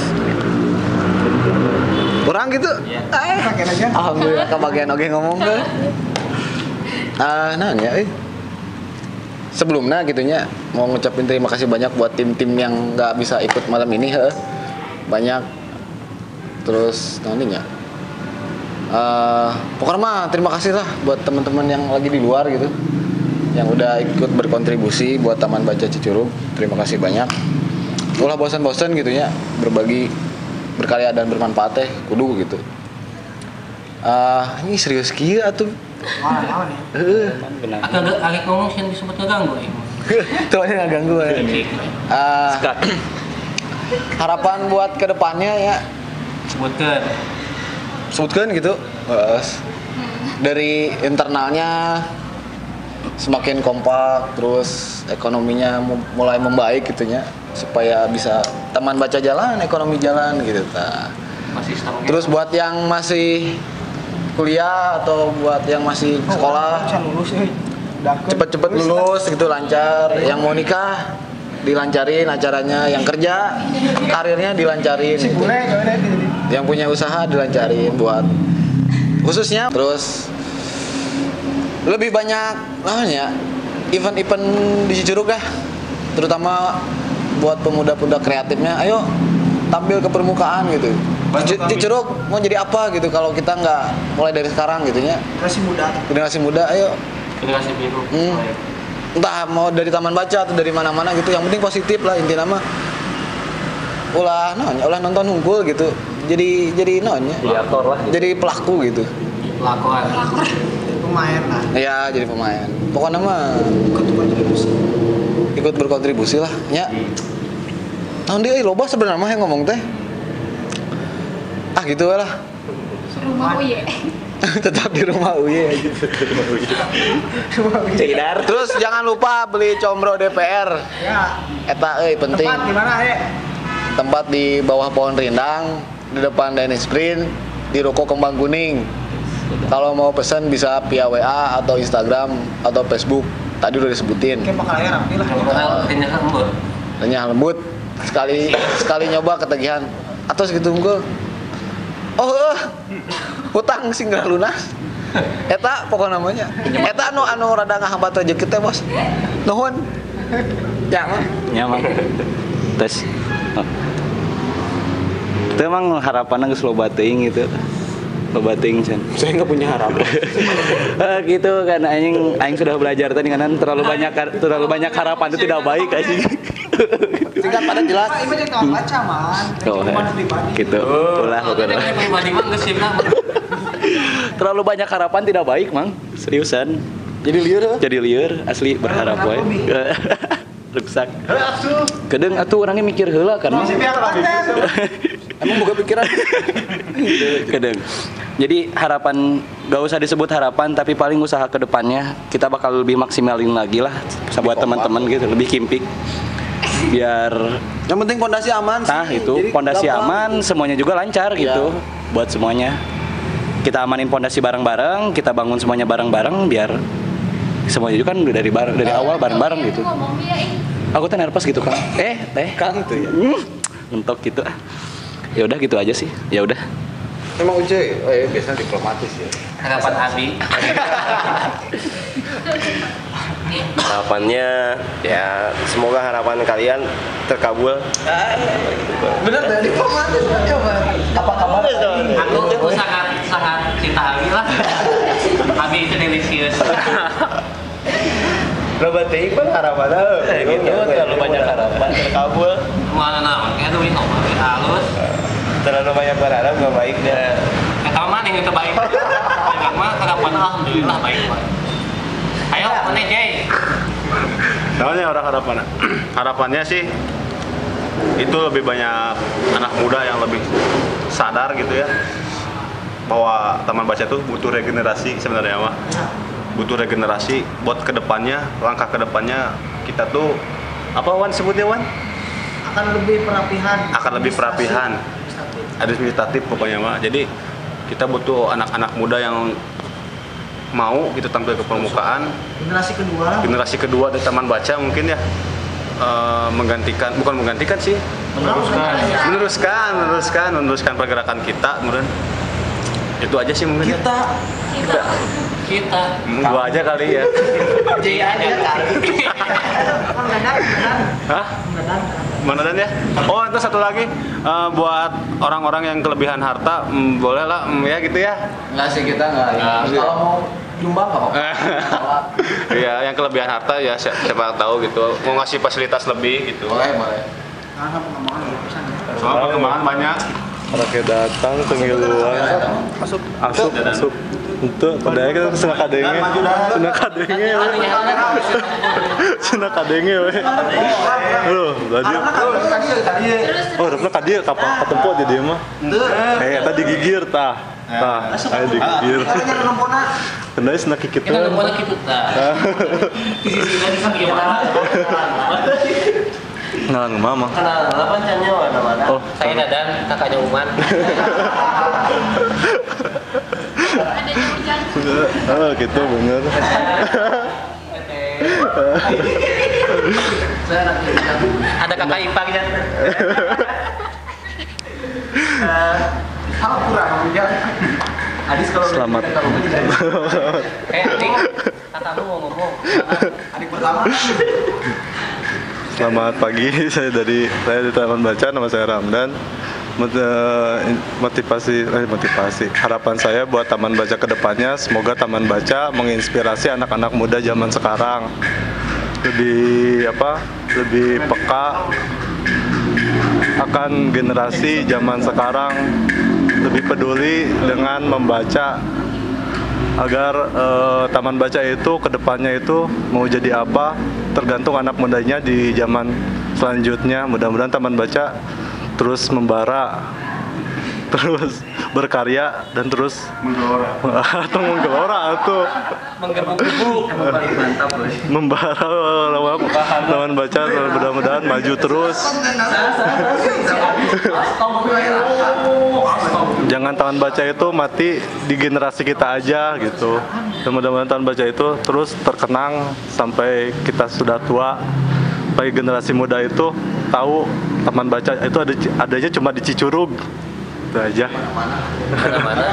Kurang gitu. Eh, makin aja. Alhamdulillah kebagian oge ngomong ke. Ah, nah ya euy. Sebelumnya gitunya mau ngucapin terima kasih banyak buat tim-tim yang nggak bisa ikut malam ini heuh. Banyak. Terus nantinya. Eh, pokoknya mah terima kasih lah buat teman-teman yang lagi di luar gitu. Yang udah ikut berkontribusi buat Taman Baca Cicurug. Terima kasih banyak. Ulah bosan-bosan gitu ya berbagi berkarya dan bermanfaat teh kudu gitu. Ah, ini serius kieu atuh. Mana naon nih? Heeh. Agak agak ngomong sih disebut ngeganggu ini. Tuh aja nggak ganggu ya. Ah, harapan buat kedepannya ya Sebutkan. sebutkan gitu. Bas. Dari internalnya semakin kompak, terus ekonominya mu- mulai membaik gitunya. supaya bisa taman baca jalan, ekonomi jalan gitu ta. Masih setengah. Terus buat yang masih kuliah atau buat yang masih sekolah cepet-cepet lulus gitu lancar, yang mau nikah dilancarin acaranya, yang kerja karirnya dilancarin gitu. Yang punya usaha dilancarin buat khususnya. Terus lebih banyak namanya event-event di Cicurug dah, terutama buat pemuda-pemuda kreatifnya, ayo tampil ke permukaan gitu. Cicurug mau jadi apa gitu kalau kita nggak mulai dari sekarang gitunya. Generasi muda. Generasi muda, ayo. Generasi biru. Hmm. Entah mau dari taman baca atau dari mana-mana gitu, yang penting positif lah intinya mah. Ulah nanya, ulah nonton unggul gitu. Jadi jadi nanya. Jadi aktor lah. Gitu. Jadi pelaku gitu. Pelakuan. Pemain lah. Iya, jadi pemain. Pokoknya mah Ikut berkontribusi. ikut berkontribusi lah, ya. Tahun dia eh, loba sebenarnya mah yang ngomong teh. Ah gitu lah. Rumah Uye. Tetap di rumah Uye aja. Cedar. Terus jangan lupa beli combro D P R. Ya. Eta euy penting. Tempat di mana, ya? Tempat di bawah pohon rindang, di depan Dennis Sprint, di Ruko Kembang Kuning. Kalau mau pesan bisa via W A atau Instagram atau Facebook. Tadi udah disebutin. Kayak bakal layar rapi lah. Kenal kenyang lembut. Renyah lembut. Sekali sekali nyoba ketagihan. Atau segitu unggul. Oh, uh, hutang sing geura lunas. Eta pokok namanya. Eta anu anu rada ngahambat rezeki teh, Bos. Nuhun. Ya, mah. Ya, Mang. Tes. Oh. Itu emang harapannya geus loba teuing gitu. Loba teuing can. Saya nggak punya harapan. Eh, gitu kan aing aing sudah belajar tadi kan terlalu banyak terlalu banyak harapan itu tidak baik anjing. Singkat padat jelas. Pak, ini jangan baca, man. Oh, gitu. Ulah pokoknya. Pribadi mah geus simna. Terlalu banyak harapan tidak baik, Mang. Seriusan. Jadi lieur. Jadi lieur, asli berharap wae. Rusak. Kadang atuh orangnya mikir heula kan. Emang boga pikiran. Kadang. Jadi harapan gak usah disebut harapan tapi paling usaha ke depannya kita bakal lebih maksimalin lagi lah buat teman-teman gitu, lebih kimpik. Biar yang penting pondasi aman sih. Nah, itu pondasi aman, semuanya juga lancar gitu ya. Buat semuanya. Kita amanin pondasi bareng-bareng, kita bangun semuanya bareng-bareng biar semuanya juga kan dari bareng dari awal bareng-bareng gitu. Aku teh nervous gitu, Kang. Eh, teh Kang itu ya. Untuk gitu. Ya udah gitu aja sih. Ya udah. Emang Uce, oh ya, biasanya diplomatis ya. Harapan Abi. Harapannya ya semoga harapan kalian terkabul. Bener tadi diplomatis coba. Apa kabar? Aku sangat sangat cinta Abi lah. Abi itu delicious. Loba teuing pan harapanna Gitu, terlalu banyak harapan terkabul. Mana naon kayak tuh ini ngomong halus. Terlalu banyak berharap gak baik deh. Kata mana yang terbaik? Memang mah harapan alhamdulillah baik baik. Ayo, mana Jay? Namanya orang harapan. Harapannya sih itu lebih banyak anak muda yang lebih sadar gitu ya bahwa taman baca itu butuh regenerasi sebenarnya mah. Butuh regenerasi buat kedepannya, langkah kedepannya kita tuh apa Wan sebutnya Wan? Akan lebih perapihan. Akan lebih perapihan. Administratif pokoknya mah. Jadi kita butuh anak-anak muda yang mau gitu tampil ke permukaan. Generasi kedua. Generasi kedua dari taman baca mungkin ya e, menggantikan, bukan menggantikan sih, meneruskan, meneruskan, meneruskan, meneruskan pergerakan kita, kemudian itu aja sih mungkin. Kita. Kita. Kita. Gua aja kali ya. Jay aja kali. Hah? Mana dan ya? Oh itu satu lagi uh, buat orang-orang yang kelebihan harta, mm, boleh lah mm, ya gitu ya. Enggak sih kita enggak. Nah, kalau mau nyumbang enggak apa-apa. Iya, yang kelebihan harta ya siapa, siapa tahu gitu, mau ngasih fasilitas lebih gitu. Boleh, boleh. Karena pengembangan ya pesan ya. Soal perkembangan banyak. Pakai datang penggiluan. Masuk, masuk, masuk. Itu padahal kita senang kadenge. Senang kadenge. Senang kadenge we. Loh, tadi. Oh, udah pernah kadieu kapan ketempo di dieu mah. Eh, eta digigir tah. Tah, aya digigir. Kendai senang kikit teh. Kenapa kita kita? Di sisi lagi sakit. Kenalan mama. Kenal delapan cannya mana-mana. Oh, Saya Dadan, kakaknya Uman. Oh gitu bener. Ada kakak iparnya. Hal kurang ya. Adis kalau Selamat. Eh, adik, kakakmu mau ngomong. adik pertama. Selamat pagi, saya dari saya di Taman Baca, nama saya Ramdan. Mot- eh, Motivasi, eh, motivasi. Harapan saya buat Taman Baca kedepannya, semoga Taman Baca menginspirasi anak-anak muda zaman sekarang lebih apa, lebih peka akan generasi zaman sekarang, lebih peduli dengan membaca agar eh, Taman Baca itu kedepannya itu mau jadi apa tergantung anak mudanya di zaman selanjutnya. Mudah-mudahan Taman Baca terus membara, terus berkarya dan terus menggelora atau menggelora atau Menggebu-gebu. membara Taman Baca mudah-mudahan maju terus. Jangan Taman Baca itu mati di generasi kita aja gitu. Dan mudah-mudahan Taman Baca itu terus terkenang sampai kita sudah tua. Supaya generasi muda itu tahu Taman Baca itu ada adanya cuma di Cicurug. Itu aja. Mana-mana.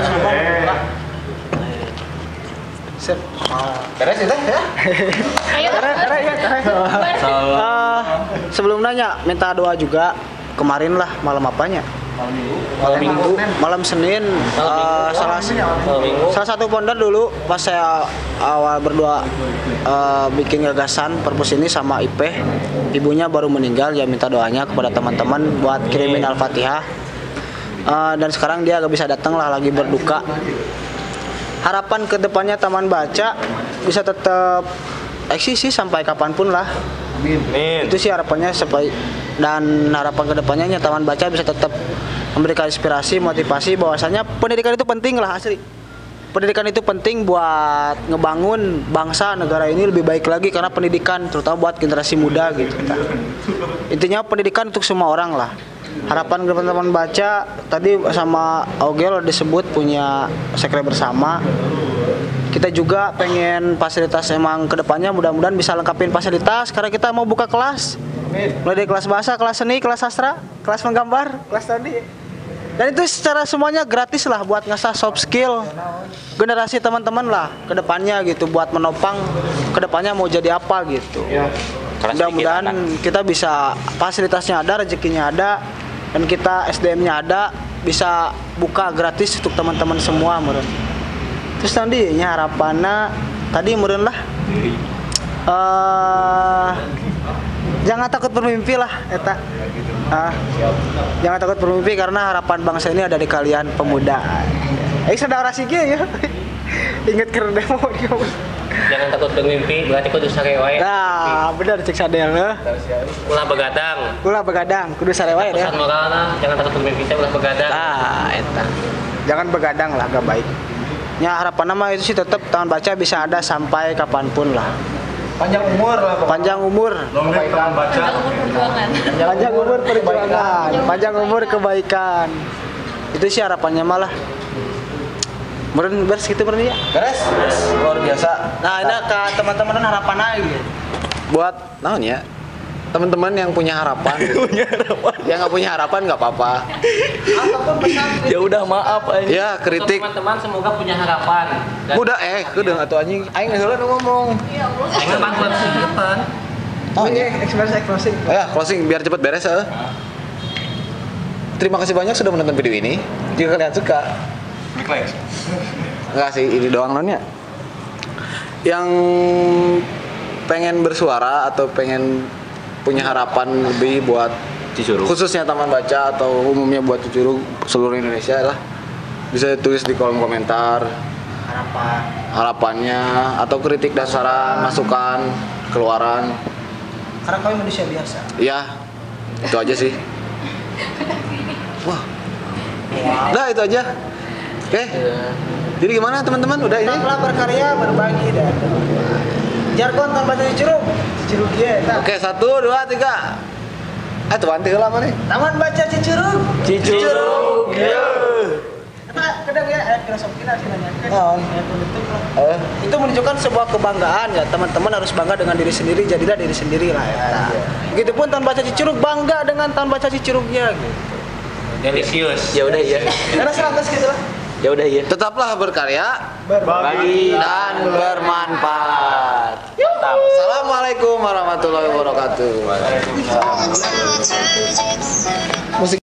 Sip. Beres ya teh ya? Ayo. Beres, beres ya, beres. Eh, sebelum nanya minta doa juga. Kemarin lah malam apanya? Malam minggu, malam Senin, eh, salah, salah satu ponder dulu pas saya awal berdua eh, bikin gagasan perpus ini sama I P, ibunya baru meninggal, ya minta doanya kepada teman-teman buat kirimin Al-Fatihah. Eh, dan sekarang dia gak bisa datang lah, lagi berduka. Harapan kedepannya Taman Baca bisa tetap eksis sih sampai kapanpun lah. Amin. Itu sih harapannya sampai, dan harapan kedepannya Taman Baca bisa tetap memberikan inspirasi, motivasi bahwasanya pendidikan itu penting lah, asli. Pendidikan itu penting buat ngebangun bangsa negara ini lebih baik lagi, karena pendidikan terutama buat generasi muda gitu. Intinya pendidikan untuk semua orang lah. Harapan Taman Baca tadi sama Ogel disebut punya sekre bersama. Kita juga pengen fasilitas emang kedepannya mudah-mudahan bisa lengkapin fasilitas, karena kita mau buka kelas. Mulai dari kelas bahasa, kelas seni, kelas sastra, kelas menggambar, kelas tadi. Dan itu secara semuanya gratis lah buat ngasah soft skill generasi teman-teman lah kedepannya gitu, buat menopang kedepannya mau jadi apa gitu. Mudah-mudahan kita bisa fasilitasnya ada, rezekinya ada, dan kita S D M-nya ada, bisa buka gratis untuk teman-teman semua meren. Terus nantinya harapannya tadi meren lah. Uh, jangan takut bermimpi lah, eta. Ah, jangan takut bermimpi karena harapan bangsa ini ada di kalian pemuda. Eh, sadar orasi ya. Ingat keur demo dia. Jangan takut bermimpi, berarti kudu sare wae. Nah, benar cek sadel heuh. Ulah begadang. Ulah begadang, kudu sare wae ya. Pesan moralna, jangan takut bermimpi, teh ulah begadang. Ah, eta. Jangan begadang lah, gak baik. Ya harapan nama itu sih tetap Taman Baca bisa ada sampai kapanpun lah. Panjang umur lah. Panjang umur. Taman Baca. Panjang umur perjuangan. Panjang umur kebaikan. Itu sih harapannya malah. Meren beres gitu meren ya. Beres. Luar biasa. Nah, ini ke teman-teman harapan lagi. Buat naon ya? Teman-teman yang punya harapan. Punya harapan. Yang nggak punya harapan nggak apa-apa. Apapun pesan. Ya udah maaf aja. Ya, Untuk kritik. teman-teman semoga punya harapan. Dan Udah eh, kudu atuh anjing. Aing heula nu ngomong. aing mah buat sih depan. Oh, ini ekspresi closing. Oh ya, closing biar cepat beres ya. Terima kasih banyak sudah menonton video ini. Jika kalian suka, enggak sih, ini doang nonnya. Yang pengen bersuara atau pengen punya harapan lebih buat Cicurug. khususnya Taman Baca atau umumnya buat Cicurug seluruh Indonesia lah, bisa tulis di kolom komentar harapan harapannya atau kritik dan saran, masukan, keluaran. Karena kami manusia biasa. Iya, itu aja sih. Wah, udah itu aja. Oke. Jadi gimana teman-teman? Udah ini? Tetaplah berkarya, berbagi dan jargon Taman Baca Cicurug. Cicurug ya. Oke, satu, dua, tiga. Ah tuan teu lah mana? Taman Baca Cicurug. Cicurug. Nah, kadang ya ayat filosofinya sih nanya. Oh. Eh. Itu menunjukkan sebuah kebanggaan ya, teman-teman harus bangga dengan diri sendiri, jadilah diri sendiri lah ya. Begitupun Taman Baca Cicurug bangga dengan Taman Baca Cicurugnya gitu. Delicious. Ya udah iya. Karena seratus gitu lah. Ya udah iya. Tetaplah berkarya, Berbagi dan bermanfaat. Mantap. Assalamualaikum warahmatullahi wabarakatuh. Musik